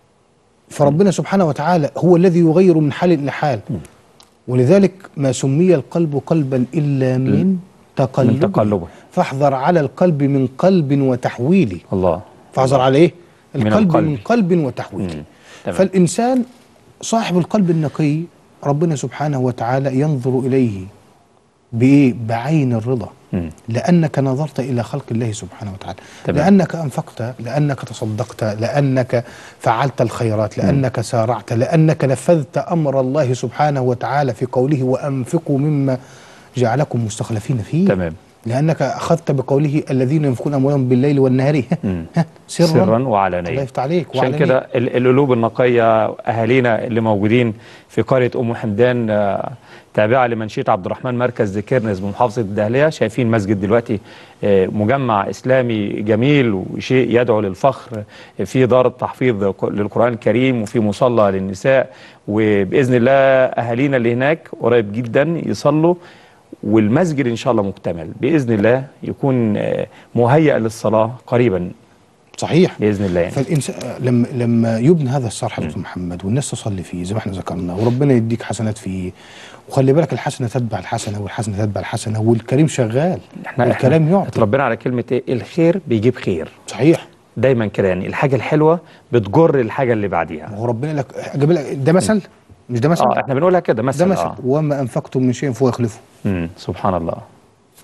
فربنا سبحانه وتعالى هو الذي يغير من حال لحال. ولذلك ما سمي القلب قلبا الا من تقلبه.
من تقلبه.
فاحذر على القلب من قلب وتحويل.
الله.
فاحذر على ايه؟
من
القلب
القلب.
من قلب وتحويل.
مم. تمام.
فالانسان صاحب القلب النقي ربنا سبحانه وتعالى ينظر اليه بايه؟ بعين الرضا.
مم.
لأنك نظرت إلى خلق الله سبحانه وتعالى.
تمام.
لأنك أنفقت، لأنك تصدقت، لأنك فعلت الخيرات، لأنك سارعت، لأنك نفذت أمر الله سبحانه وتعالى في قوله وأنفقوا مما جعلكم مستخلفين فيه.
تمام.
لأنك أخذت بقوله الذين ينفقون أموالهم بالليل والنهار
مم.
سرا,
سرا
الله
وعلانية.
يفتح عليك.
عشان
وعلانية.
كده ال- القلوب النقية أهالينا اللي موجودين في قرية أم حمدان آه، تابعة لمنشية عبد الرحمن مركز ذكرنس بمحافظة الدهلية، شايفين مسجد دلوقتي آه، مجمع إسلامي جميل وشيء يدعو للفخر، آه، في دار تحفيظ ق- للقرآن الكريم وفي مصلى للنساء، وبإذن الله أهالينا اللي هناك قريب جدا يصلوا، والمسجد إن شاء الله مكتمل بإذن الله يكون آه، مهيأ للصلاة قريبا
صحيح
بإذن الله يعني.
فالإنسان لما لما يبنى هذا الصرح دكتور محمد والناس تصلي فيه زي ما احنا ذكرنا وربنا يديك حسنات فيه، وخلي بالك الحسنه تتبع الحسنه والحسنه تتبع الحسنه والكريم شغال.
احنا
والكلام
احنا
يعطي.
اتربينا على كلمة ايه؟ الخير بيجيب خير.
صحيح.
دايما كده يعني الحاجة الحلوة بتجر الحاجة اللي بعديها.
هو ربنا لك اجيب لك ده مثل مش ده مثل؟
اه احنا بنقولها كده
ده
مثلا.
مثل
اه
وما انفقتم من شيء فهو يخلفه.
امم سبحان الله.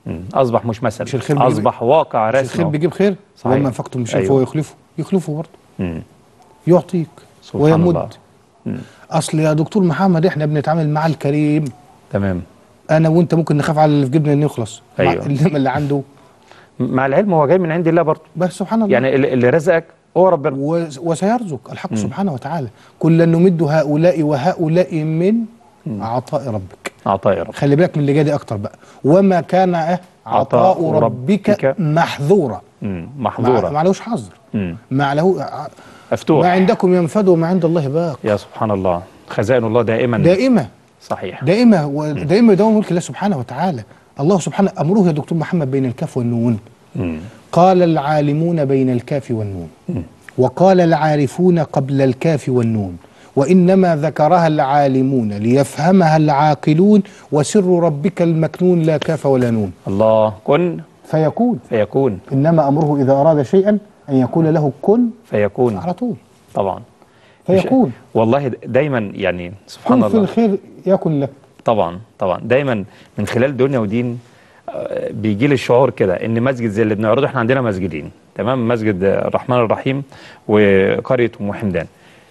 مم. اصبح مش مثل،
مش الخير بيجيب-
اصبح واقع
مش
رسمي.
الخير بيجيب خير،
صحيح.
وما انفقتم من شيء
أيوة.
فهو يخلفه يخلفه برضه،
مم.
يعطيك
سبحان
ويمد.
الله. مم.
اصل يا دكتور محمد احنا بنتعامل مع الكريم،
تمام.
انا وانت ممكن نخاف على اللي في جيبنا انه يخلص، مع
أيوة.
انما اللي عنده
مع العلم هو جاي من عند الله برضه،
بس سبحان الله.
يعني اللي اللي رزقك هو ربنا.
و- وسيرزق الحق سبحانه وتعالى. كلا نمد هؤلاء وهؤلاء من عطاء ربك.
عطاء رب.
خلي بالك من اللي جاي دي اكتر بقى، وما كان آه عطاء
عطاء
ربك,
ربك
محظورا.
مم.
ما
محظورة.
ما عليهوش حظر،
مم.
ما له
مفتوح.
ما عندكم ينفد وما عند الله باق.
يا سبحان الله، خزائن الله دائما
دائمة
صحيح.
دائمة ودائمة دوام ملك الله سبحانه وتعالى. الله سبحانه أمره يا دكتور محمد بين الكاف والنون.
مم.
قال العالمون بين الكاف والنون، وقال العارفون قبل الكاف والنون، وإنما ذكرها العالمون ليفهمها العاقلون، وسر ربك المكنون لا كاف ولا نون.
الله كن
فيكون،
فيكون.
إنما أمره إذا أراد شيئا أن يقول له كن
فيكون
على طول،
طبعا.
فيكون.
والله دايما يعني سبحان
كن في
الله.
الخير يكن لك.
طبعا طبعا دايما من خلال دنيا ودين آه، بيجي لي الشعور كده ان مسجد زي اللي بنعرضه، احنا عندنا مسجدين تمام، مسجد الرحمن الرحيم وقريه ام حمدان.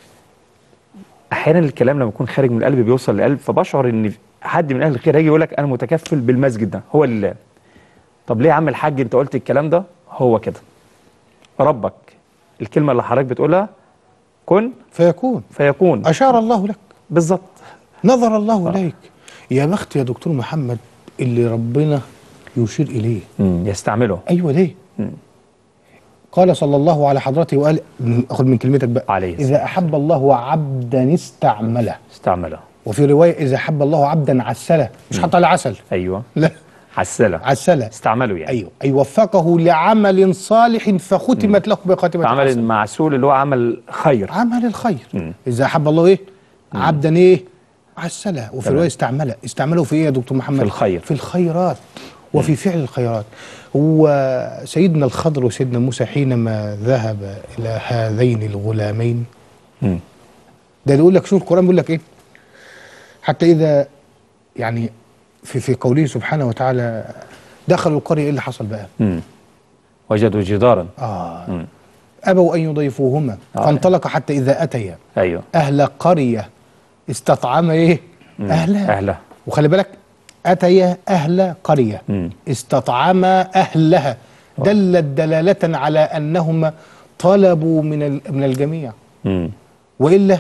احيانا الكلام لما يكون خارج من القلب بيوصل للقلب، فبشعر ان حد من اهل الخير هيجي يقول لك انا متكفل بالمسجد ده هو لله. طب ليه يا عم الحاج انت قلت الكلام ده؟ هو كده ربك، الكلمه اللي حضرتك بتقولها كن
فيكون.
فيكون.
أشار الله لك،
بالظبط.
نظر الله إليك. يا بخت يا دكتور محمد اللي ربنا يشير إليه.
مم. يستعمله.
أيوة ليه؟
مم.
قال صلى الله على حضرته وقال، أخذ من كلمتك بقى،
عليه
إذا أحب الله عبدا استعمله.
استعمله.
وفي رواية إذا أحب الله عبدا عسله، مش حط على عسل،
ايوه
لا
عسله.
عسله.
استعمله يعني.
أيوه أي وفقه لعمل صالح فختمت له بخاتمة
عمل
حسنة.
معسول اللي هو عمل خير.
عمل الخير.
مم.
إذا أحب الله إيه؟ عبدا إيه؟ عسله. وفي
تمام.
رواية استعمله، استعمله في إيه يا دكتور محمد؟
في الخير.
في الخيرات وفي فعل الخيرات. هو سيدنا الخضر وسيدنا موسى حينما ذهب إلى هذين الغلامين،
مم.
ده يقول لك، شوف القرآن بيقول لك إيه؟ حتى إذا يعني في في قوله سبحانه وتعالى دخلوا القرية، إيه اللي حصل بقى؟
مم. وجدوا جدارا.
آه
مم.
أبوا أن يضيفوهما،
آه.
فانطلق حتى إذا أتيا
ايوه
أهل قرية استطعم إيه؟
مم.
أهلها.
اهلها.
وخلي بالك، أتيا أهل قرية
مم.
استطعم أهلها، دلت دلالة على أنهما طلبوا من ال- من الجميع،
مم.
وإلا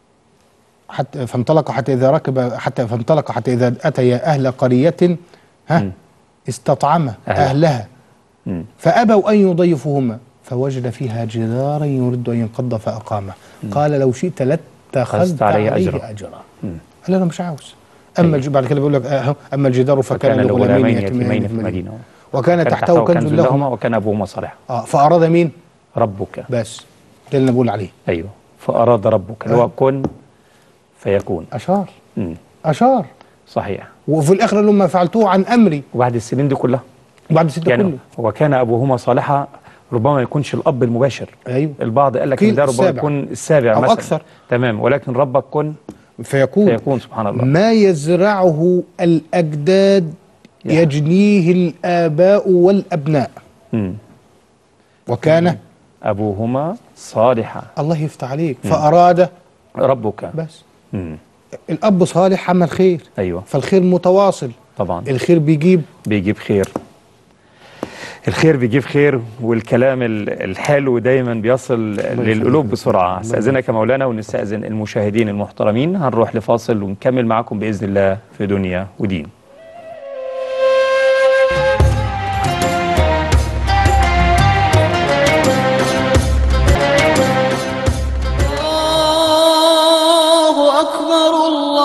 حتى فانطلق حتى إذا ركب حتى فانطلق حتى إذا أتيا أهل قرية ها
مم.
استطعم
أهلها.
أهلها
مم.
فأبوا أن يضيفوهما، فوجد فيها جدارا يريد أن ينقض فأقامه. قال لو شئت لاتخذت
عليه
عليه
أجرا.
أجرا.
مم.
قال له أنا مش عاوز. أما الج- بعد كده بيقول لك آه، أما الجدار فكان
كان
لغلامين
لغلامين
يتيمين
يتيمين
في
في
المدينة
المدينه
وكان تحته كنز لهما
وكان ابوهما صالحا.
آه فأراد مين؟
ربك.
بس ده اللي أنا بقول عليه.
ايوه فاراد ربك اللي هو كن فيكون.
أشار
مم.
أشار
صحيح.
وفي الآخر قال لهم ما فعلتوه عن أمري.
وبعد السنين دي كلها
وبعد ستة
يعني
كله.
وكان ابوهما صالحا، ربما ما يكونش الاب المباشر.
أيوه
البعض قال لك
قيل
ان ده ربما
السابع.
يكون السابع
أو
مثلا.
أكثر.
تمام، ولكن ربك كن
فيكون.
فيكون سبحان الله.
ما يزرعه الأجداد
يا.
يجنيه الآباء والأبناء.
مم.
وكان
ابوهما صالحا.
الله يفتح عليك. فأراد
ربك.
بس
مم.
الأب صالح عمل خير،
ايوه
فالخير متواصل،
طبعا
الخير بيجيب
بيجيب خير. الخير بيجيب خير، والكلام ال- الحلو دايما بيصل للقلوب بسرعه. استاذنك يا مولانا ونستاذن المشاهدين المحترمين، هنروح لفاصل ونكمل معاكم باذن الله في دنيا ودين.
الله أكبر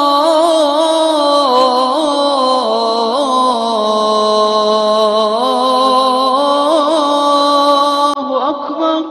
الله أكبر.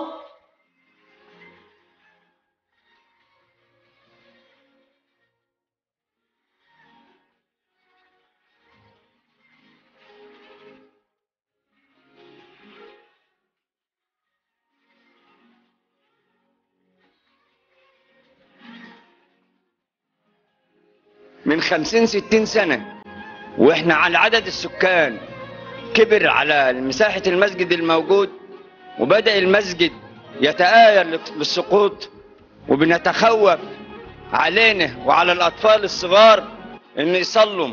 من خمسين ستين سنة واحنا على عدد السكان كبر على مساحة المسجد الموجود، وبدأ المسجد يتآيل للسقوط، وبنتخوف علينا وعلى الأطفال الصغار إن يصلوا.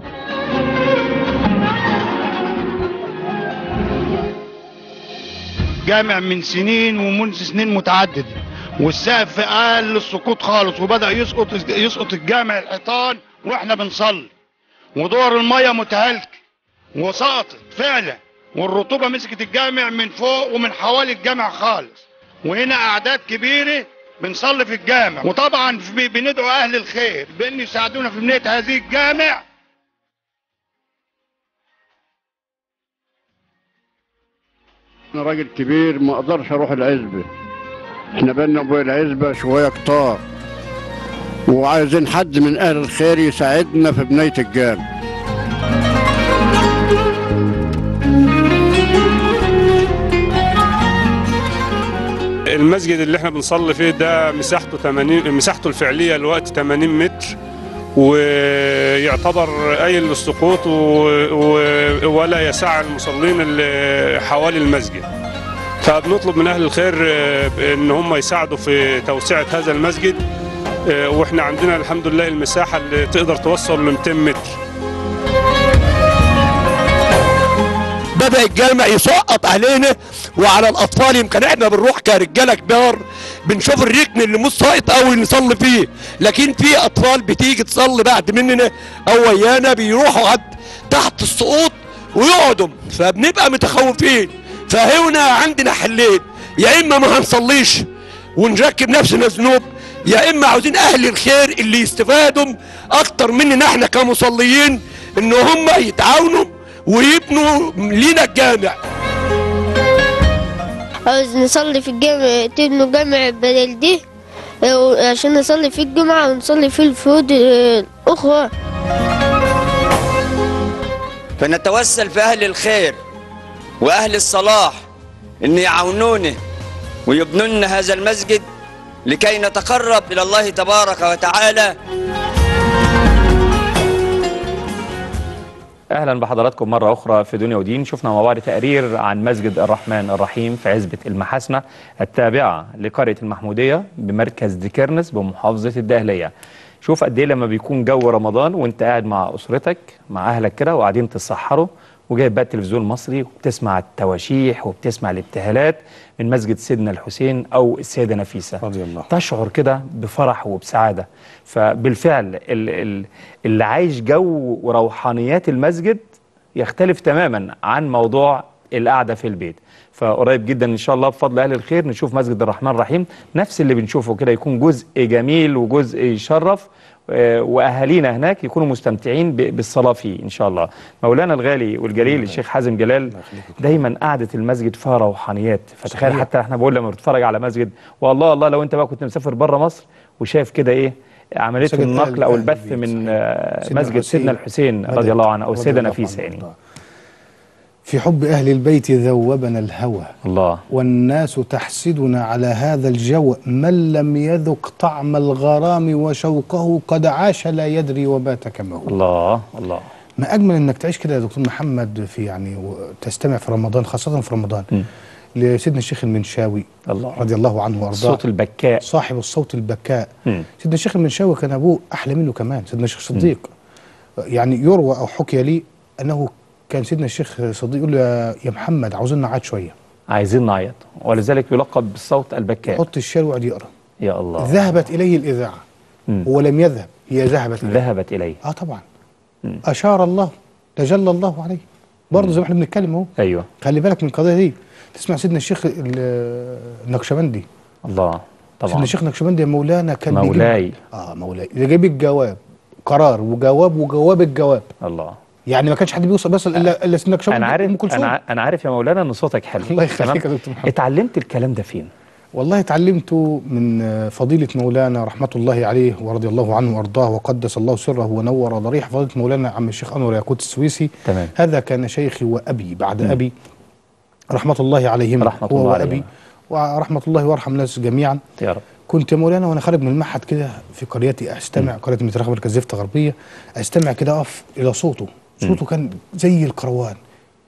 جامع من سنين ومنذ سنين متعددة، والسقف قال للسقوط خالص، وبدأ يسقط يسقط الجامع الحيطان واحنا بنصلي، ودور المية متهالكة وسقطت فعلا، والرطوبة مسكت الجامع من فوق ومن حوالي الجامع خالص، وهنا أعداد كبيرة بنصلي في الجامع. وطبعا بندعو أهل الخير بأن يساعدونا في بناية هذه الجامع.
أنا راجل كبير ما أقدرش أروح العزبة، إحنا بينا وبين العزبة شوية كتار، وعايزين حد من أهل الخير يساعدنا في بناية الجامع.
المسجد اللي احنا بنصلي فيه ده مساحته ثمانين، مساحته الفعليه دلوقتي ثمانين متر، ويعتبر قايل للسقوط ولا يسع المصلين اللي حوالي المسجد. فبنطلب من اهل الخير ان هم يساعدوا في توسعه هذا المسجد، واحنا عندنا الحمد لله المساحه اللي تقدر توصل ل مئتين متر.
بدأ الجامع يسقط علينا وعلى الأطفال. يمكن احنا بنروح كرجالة كبار بنشوف الركن اللي مش ساقط قوي نصلي فيه، لكن في أطفال بتيجي تصلي بعد مننا أو ويانا بيروحوا عد تحت السقوط ويقعدوا، فبنبقى متخوفين. فهنا عندنا حلين، يا إما ما هنصليش ونركب نفسنا ذنوب، يا إما عاوزين أهل الخير اللي يستفادوا أكتر مننا احنا كمصليين إن هم يتعاونوا ويبنوا لينا الجامع.
عاوز نصلي في الجامع، تبنوا جامع بدل دي عشان نصلي في الجمعة ونصلي في الفروض الأخرى.
فنتوسل في أهل الخير وأهل الصلاح إن يعاونونا ويبنوا لنا هذا المسجد لكي نتقرب إلى الله تبارك وتعالى.
أهلا بحضراتكم مرة أخرى في دنيا ودين. شفنا مع بعض تقرير عن مسجد الرحمن الرحيم في عزبة المحاسنة التابعة لقرية المحمودية بمركز ديكرنس بمحافظة الدقهلية. شوف قد إيه لما بيكون جو رمضان وأنت قاعد مع أسرتك مع أهلك كده وقاعدين تتسحروا وجايب بقى التلفزيون المصري وبتسمع التواشيح وبتسمع الابتهالات من مسجد سيدنا الحسين أو السيدة نفيسة رضي الله، تشعر كده بفرح وبسعادة. فبالفعل اللي عايش جو وروحانيات المسجد يختلف تماما عن موضوع القعدة في البيت. فقريب جدا إن شاء الله بفضل أهل الخير نشوف مسجد الرحمن الرحيم نفس اللي بنشوفه كده، يكون جزء جميل وجزء يشرف، واهالينا هناك يكونوا مستمتعين بالصلاه فيه ان شاء الله. مولانا الغالي والجليل الشيخ حازم جلال دايما قعده المسجد فيها روحانيات. فتخيل حتى احنا بقول لما بتتفرج على مسجد والله الله لو انت بقى كنت مسافر بره مصر وشايف كده ايه عمليه النقل او البث من مسجد سيدنا الحسين رضي الله عنه او السيده نفيسه. يعني
في حب أهل البيت ذوبنا الهوى
الله،
والناس تحسدنا على هذا الجو، من لم يذق طعم الغرام وشوقه قد عاش لا يدري وبات كما هو.
الله الله،
ما أجمل أنك تعيش كده يا دكتور محمد في يعني تستمع في رمضان، خاصة في رمضان م. لسيدنا الشيخ المنشاوي الله رضي الله عنه وارضاه،
الصوت البكاء،
صاحب الصوت البكاء. م. سيدنا الشيخ المنشاوي كان أبوه أحلى منه كمان، سيدنا الشيخ صديق. م. يعني يروى أو حكي لي أنه كان سيدنا الشيخ صديق يقول له يا محمد عاوزين نعيط شويه،
عايزين نعيط، ولذلك يلقب بالصوت البكاء.
حط الشال وقعد يقرا.
يا الله،
ذهبت اليه الاذاعه هو لم يذهب، هي ذهبت
اليه ذهبت اليه
اه طبعا. مم. اشار الله تجلى الله عليه برضه زي ما احنا بنتكلم اهو.
ايوه
خلي بالك من القضيه دي. تسمع سيدنا الشيخ النقشبندي
الله طبعا،
سيدنا الشيخ النقشبندي يا مولانا كان
مولاي
اه مولاي ده جايب الجواب قرار وجواب وجواب الجواب.
الله،
يعني ما كانش حد بيوصل بس الا الا سيدنا النقشبندي.
انا عارف انا انا عارف يا مولانا ان صوتك حلو.
الله يخليك يا دكتور محمد.
اتعلمت الكلام ده فين؟
والله اتعلمته من فضيلة مولانا رحمة الله عليه ورضي الله عنه وارضاه وقدس الله سره ونور ضريح، فضيلة مولانا عم الشيخ انور ياقوت السويسي.
تمام.
هذا كان شيخي وابي بعد م. ابي رحمة الله عليهم،
رحمة
هو
الله
وابي ورحمة الله وارحم الناس جميعا
يا رب.
كنت يا مولانا وانا خارج من المعهد كده في قريتي استمع، قرية مترخ مركز زفت غربية، استمع كده اقف الى صوته، صوته م. كان زي القروان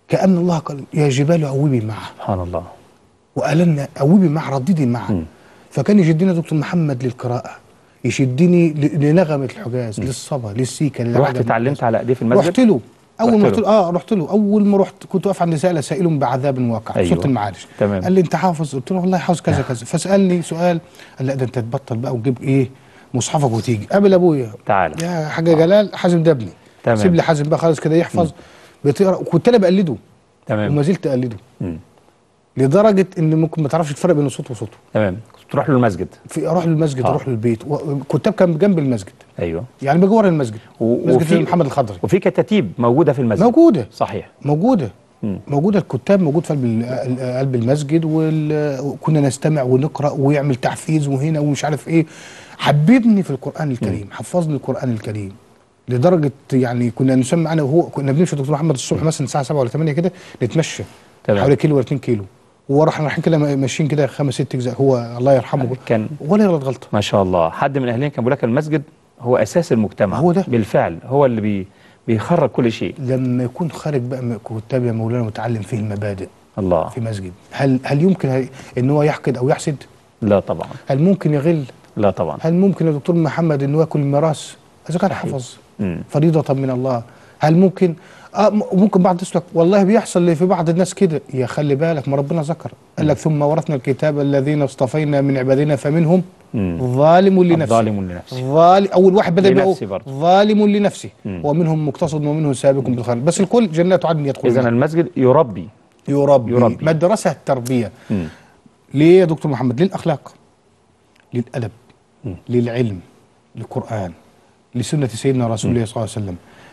كأن الله قال يا جبال أوبي معه،
سبحان الله،
وقالنا أوبي معه رددي معه. م. فكان يشدني دكتور محمد للقراءة، يشدني لنغمة الحجاز، م. للصبا، للسيكا.
رحت اتعلمت على ايديه في المسجد؟
رحت له اول ما رحت له اه رحت له اول ما رحت كنت واقف عند رساله سائل بعذاب واقع. أيوة. صوت المعارج.
تمام.
قال لي انت حافظ؟ قلت له والله حافظ كذا كذا. فسالني سؤال، قال لا ده انت تبطل بقى وتجيب ايه مصحفك وتيجي. قابل ابويا،
تعالى
يا حاج جلال حازم ده ابني، سيب لي حازم بقى خالص كده يحفظ. بتقرا، وكنت انا بقلده.
تمام.
وما زلت اقلده. امم لدرجه ان ممكن ما تعرفش الفرق بين صوته وصوته.
تمام. تروح له المسجد؟
في اروح له المسجد، آه. اروح له البيت، كتاب كان جنب المسجد.
ايوه،
يعني بجوار المسجد.
و...
مسجد وفي محمد الخضري.
وفي كتاتيب موجوده في المسجد؟
موجوده.
صحيح،
موجوده. مم. موجوده، الكتاب موجود في قلب قلب المسجد، وكنا نستمع ونقرا ويعمل تحفيز وهنا ومش عارف ايه. حببني في القران الكريم، مم. حفظني القران الكريم لدرجه يعني كنا نسمع انا وهو، كنا بنمشي دكتور محمد الصبح مثلا الساعه سبعة ولا ثمانية كده، نتمشى حوالي كيلو ولا اتنين كيلو، وراح رايحين كده ماشيين كده خمس ست اجزاء. هو الله يرحمه
كان
ولا يغلط غلطه.
ما شاء الله. حد من اهلين كان بيقول لك المسجد هو اساس المجتمع.
هو ده
بالفعل، هو اللي بي بيخرج كل شيء.
لما يكون خارج بقى كتاب يا مولانا متعلم فيه المبادئ
الله
في مسجد، هل هل يمكن ان هو يحقد او يحسد؟
لا طبعا.
هل ممكن يغل؟
لا طبعا.
هل ممكن يا دكتور محمد ان هو ياكل الميراث اذا كان حفظ فريضه من الله؟ هل ممكن اه ممكن بعض يسلك والله بيحصل في بعض الناس كده. يا خلي بالك، ما ربنا ذكر قال لك ثم ورثنا الكتاب الذين اصطفينا من عبادنا فمنهم ظالم لنفسه.
ظالم لنفسه.
ظالم اول واحد بدا يبقى ظالم لنفسه،
مم.
ومنهم مقتصد ومنهم سابق بالخير، بس الكل جنات عدن يدخل.
اذا المسجد يربي
يربي, يربي. مدرسه التربيه. مم. ليه يا دكتور محمد؟ للاخلاق، للادب، مم. للعلم، للقران، لسنه سيدنا رسول الله صلى الله عليه وسلم،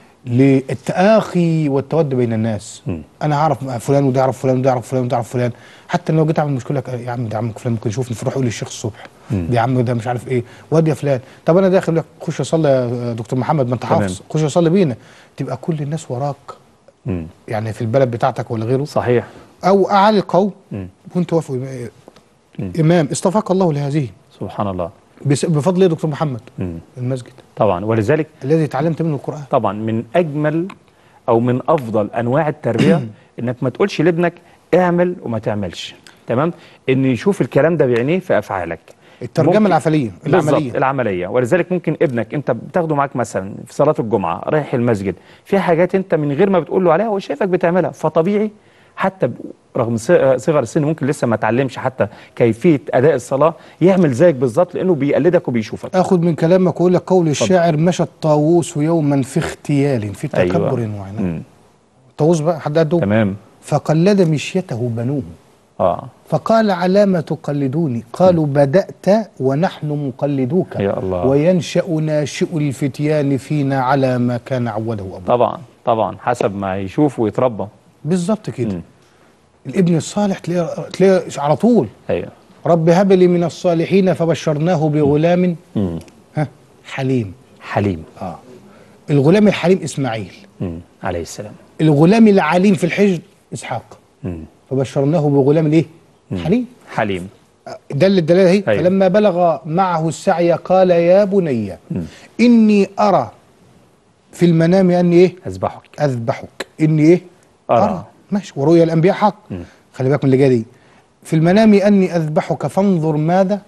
للتآخي والتود بين الناس. م. انا هعرف فلان وده يعرف فلان وده يعرف فلان وده يعرف فلان. حتى لو جيت اعمل مشكله يا عم ده عمك فلان ممكن يشوفني، فروح يقول للشيخ الصبح ده يا عم ده مش عارف ايه، واد يا فلان. طب انا داخل لك خش اصلي يا دكتور محمد، ما انت حافظ، خش اصلي بينا، تبقى كل الناس وراك. م. يعني في البلد بتاعتك ولا غيره.
صحيح.
او اعالي القوم كنت واقف امام اصطفاك الله لهذه.
سبحان الله.
بفضل يا دكتور محمد
مم.
المسجد
طبعا، ولذلك
الذي تعلمت منه القرآن.
طبعا من اجمل او من افضل انواع التربيه انك ما تقولش لابنك اعمل وما تعملش، تمام؟ ان يشوف الكلام ده بعينيه في افعالك.
الترجمه العمليه
العمليه العمليه ولذلك ممكن ابنك انت بتاخده معاك مثلا في صلاه الجمعه رايح المسجد، في حاجات انت من غير ما بتقول له عليها هو شايفك بتعملها، فطبيعي حتى رغم صغر السن ممكن لسه ما اتعلمش حتى كيفيه اداء الصلاه يعمل زيك بالظبط، لانه بيقلدك وبيشوفك.
اخد من كلامك واقول لك قول الشاعر: مشى الطاووس يوما في اغتيال في تكبر. أيوة. وعناد. الطاووس بقى حد قده.
تمام.
فقلد مشيته بنوه.
اه
فقال: على ما تقلدوني؟ قالوا: بدأت ونحن مقلدوك.
يا الله.
وينشأ ناشئ الفتيان فينا على ما كان عوده أبوه.
طبعا طبعا، حسب ما يشوف ويتربى.
بالظبط كده. الابن الصالح تلاقيه تلاقيه على طول.
ايوه.
رب هب لي من الصالحين فبشرناه بغلام
مم.
ها حليم.
حليم.
اه الغلام الحليم اسماعيل
مم. عليه السلام.
الغلام العليم في الحجر اسحاق.
مم.
فبشرناه بغلام ايه؟ حليم.
حليم.
دل الدلاله اهي.
أيوة.
فلما بلغ معه السعي قال: يا بني مم. اني ارى في المنام اني ايه؟
اذبحك.
اذبحك. اني ايه؟
ارى,
أرى. ماشي. ورؤيا الانبياء حق. مم. خلي بالك من اللي جايه دي. في المنام اني اذبحك فانظر ماذا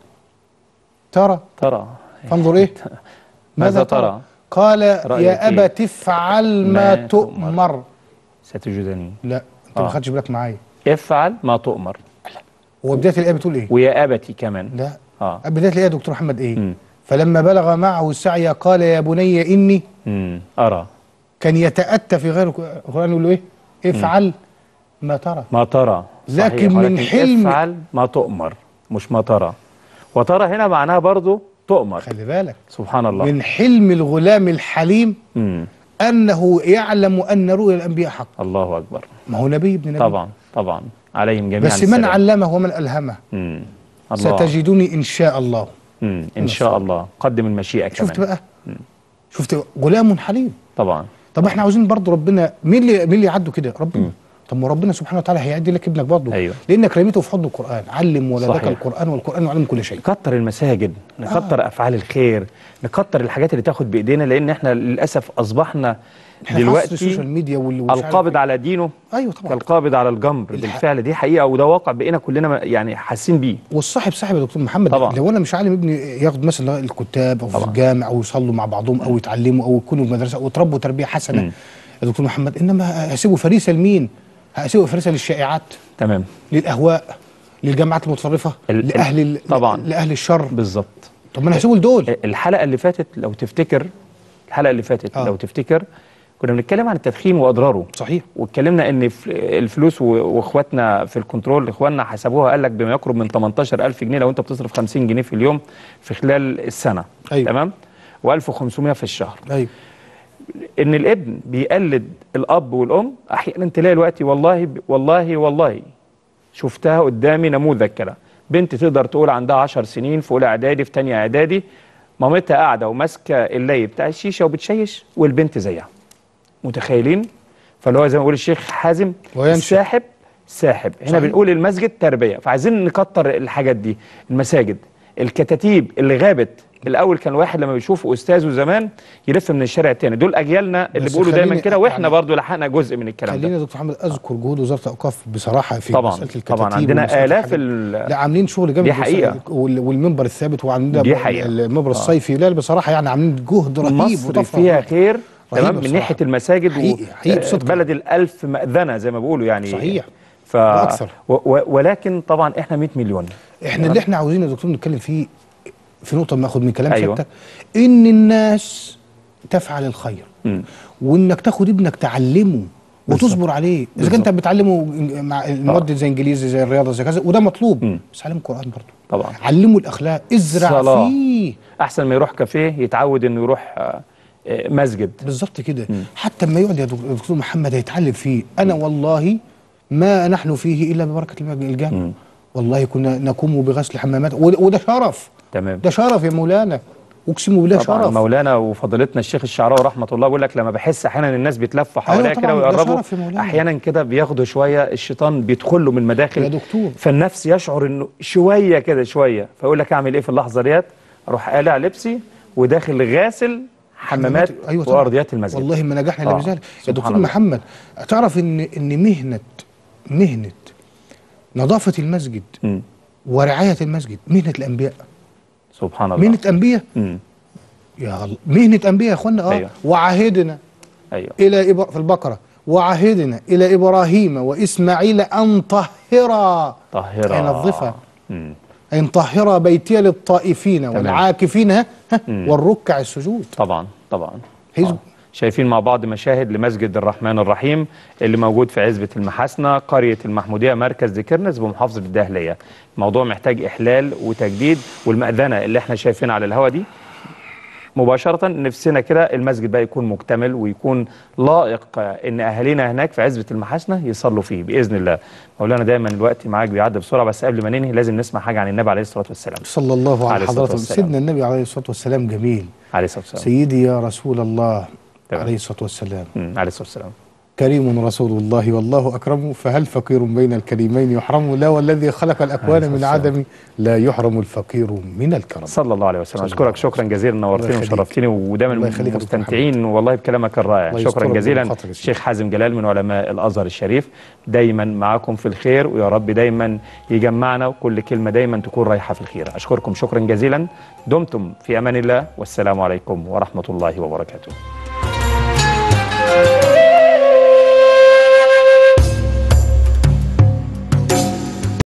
ترى.
ترى.
فانظر ايه؟
ماذا ترى؟
قال: يا ابت افعل ما, ما تؤمر.
ستجدني.
لا انت آه. ما خدتش بالك معايا.
افعل ما تؤمر.
هو بدايه الايه بتقول ايه؟
ويا ابتي كمان.
لا
اه
بدايه الايه يا دكتور محمد ايه؟
مم.
فلما بلغ معه السعي قال: يا بني اني
مم. ارى.
كان يتاتى في غير القران يقول له ايه؟ افعل مم. ما ترى.
ما ترى.
لكن من حلم
افعل ما تؤمر مش ما ترى. وترى هنا معناها برضو تؤمر.
خلي بالك.
سبحان الله.
من حلم الغلام الحليم
مم.
انه يعلم ان رؤيا الانبياء حق.
الله اكبر.
ما هو نبي ابن نبي.
طبعا طبعا عليهم جميعا.
بس من علمه ومن الهمه.
امم
ستجدني ان شاء الله.
امم ان شاء الله. قدم المشيئه كمان.
شفت بقى؟ مم. شفت غلام حليم.
طبعا.
طب احنا عاوزين برضو ربنا، مين اللي مين اللي يعدوا كده؟ ربنا. مم. طب ما ربنا سبحانه وتعالى هيعدي لك ابنك برضه.
أيوه.
لانك رميته في حضن القران. علم ولدك
صحيح.
القران والقران يعلم كل شيء.
نكتر المساجد، نكتر آه. افعال الخير، نكتر الحاجات اللي تاخد بايدينا، لان احنا للاسف اصبحنا دلوقتي
السوشيال ميديا وال
القابض على دينه
ايوه طبعا
كالقابض على الجمر. بالفعل دي حقيقه وده واقع بقينا كلنا يعني حاسين بيه.
والصاحب صاحب يا دكتور محمد.
طبعا.
لو انا مش عالم ابني ياخد مثلا الكتاب او في الجامع او يصلوا مع بعضهم او يتعلموا او يكونوا في مدرسه او يتربوا تربيه حسنه م. يا دكتور محمد، انما هسيبه فريسه لمين؟ هسيبه فريسه للشائعات، تمام، للاهواء، للجامعات المتطرفه، لاهل ال...
طبعا
لاهل الشر.
بالظبط.
طب ما انا هسيبه لدول.
الحلقه اللي فاتت لو تفتكر الحلقه اللي فاتت آه. لو تفتكر كنا بنتكلم عن التدخين واضراره.
صحيح.
واتكلمنا ان الفلوس واخواتنا في الكنترول اخواننا حسبوها، قال لك بما يقرب من تمنتاشر ألف جنيه لو انت بتصرف خمسين جنيه في اليوم في خلال السنه. أيوة. تمام. وألف وخمسمائة في الشهر.
ايوه.
ان الابن بيقلد الاب والام احيانا تلاقي دلوقتي والله والله والله شفتها قدامي نموذج كده، بنت تقدر تقول عندها عشر سنين في اولى اعدادي في ثانيه اعدادي، مامتها قاعده وماسكه اللي بتاع الشيشه وبتشيش والبنت زيها. متخيلين؟ فاللي هو زي ما بيقول الشيخ حازم الساحب ساحب. هنا صحيح. بنقول المسجد تربيه، فعايزين نكتر الحاجات دي. المساجد، الكتاتيب اللي غابت الاول، كان واحد لما بيشوف استاذه زمان يلف من الشارع الثاني. دول اجيالنا اللي بيقولوا دايما كده، واحنا يعني برضو لحقنا جزء من الكلام ده.
خلينا يا دكتور محمد اذكر جهود وزاره الاوقاف بصراحه في
طبعا
مساله الكتاتيب.
طبعا عندنا الاف
لا عاملين شغل جامد.
دي حقيقه.
والمنبر الثابت وعندنا
دي حقيقه
المنبر الصيفي. لا بصراحه يعني عاملين جهد رهيب.
مصر فيها خير تمام من ناحيه المساجد. حقيقي حقيقي بلد الألف مأذنه زي ما بيقولوا يعني.
صحيح.
ف... واكثر. و... ولكن طبعا احنا مئة مليون.
احنا اللي احنا عاوزين يا دكتور نتكلم فيه في نقطه بناخد من كلام أيوة. سيادتك، ان الناس تفعل الخير م. وانك تاخد ابنك تعلمه وتصبر عليه. اذا كنت بتعلمه مع المواد زي انجليزي زي الرياضه زي كذا وده مطلوب، م. بس علمه قران برضه
طبعا.
علمه الاخلاق، ازرع صلاة. فيه
احسن ما يروح كافيه يتعود انه يروح مسجد.
بالظبط كده. م. حتى ما يقعد يا دكتور محمد هيتعلم فيه. انا والله ما نحن فيه الا ببركه الجامع. والله كنا نقوم بغسل حمامات وده شرف.
تمام.
ده شرف يا مولانا، اقسم بالله شرف.
مولانا وفضيلتنا الشيخ الشعراوي رحمه الله بيقول لك لما بحس احيانا الناس بيتلفوا حواليا أيوة كده ويقربوا، احيانا كده بياخدوا شويه الشيطان بيدخل له من مداخل
يا دكتور،
فالنفس يشعر انه شويه كده شويه، فيقول لك اعمل ايه في اللحظه ديت؟ اروح قالع لبسي وداخل غاسل حمامات أيوة وارضيات المسجد.
والله ما نجحنا الا بذلك يا دكتور الله. محمد تعرف ان ان مهنه مهنه نظافه المسجد م. ورعايه المسجد مهنه الانبياء.
سبحان الله.
مهنة أنبياء. امم يا الله، مهنة أنبياء يا اخوانا. اه أيوة. وعهدنا
ايوه
إلى إبر... في البقرة وعهدنا إلى إبراهيم وإسماعيل أن طهرا
طهرا
أي نظفها أن طهرا بيتي للطائفين تمام. والعاكفين ها والركع السجود.
طبعا طبعا. آه. شايفين مع بعض مشاهد لمسجد الرحمن الرحيم اللي موجود في عزبة المحاسنة قرية المحمودية مركز ديكرنس بمحافظة الدهلية. الموضوع محتاج إحلال وتجديد، والمأذنة اللي احنا شايفينها على الهوا دي مباشرة نفسنا كده المسجد بقى يكون مكتمل ويكون لائق ان اهالينا هناك في عزبة المحاسنة يصلوا فيه بإذن الله. مولانا دايما الوقت معاك بيعدي بسرعة، بس قبل ما ننهي لازم نسمع حاجة عن النبي عليه الصلاة والسلام.
صلى الله عليه حضرته. سيدنا النبي عليه الصلاة والسلام جميل
عليه الصلاة والسلام.
سيدي يا رسول الله تمام. عليه الصلاة والسلام.
عليه الصلاة والسلام.
كريم رسول الله والله أكرم، فهل فقير بين الكريمين يحرم؟ لا والذي خلق الأكوان من عدم لا يحرم الفقير من الكرم.
صلى الله عليه وسلم. أشكرك شكرا جزيلا، نورتني وشرفتني ودايما مستمتعين والله بكلامك الرائع. شكرا جزيلا الشيخ حازم جلال من علماء الأزهر الشريف، دايما معاكم في الخير ويا رب دايما يجمعنا وكل كلمة دايما تكون رايحة في الخير. أشكركم شكرا جزيلا، دمتم في أمان الله والسلام عليكم ورحمة الله وبركاته.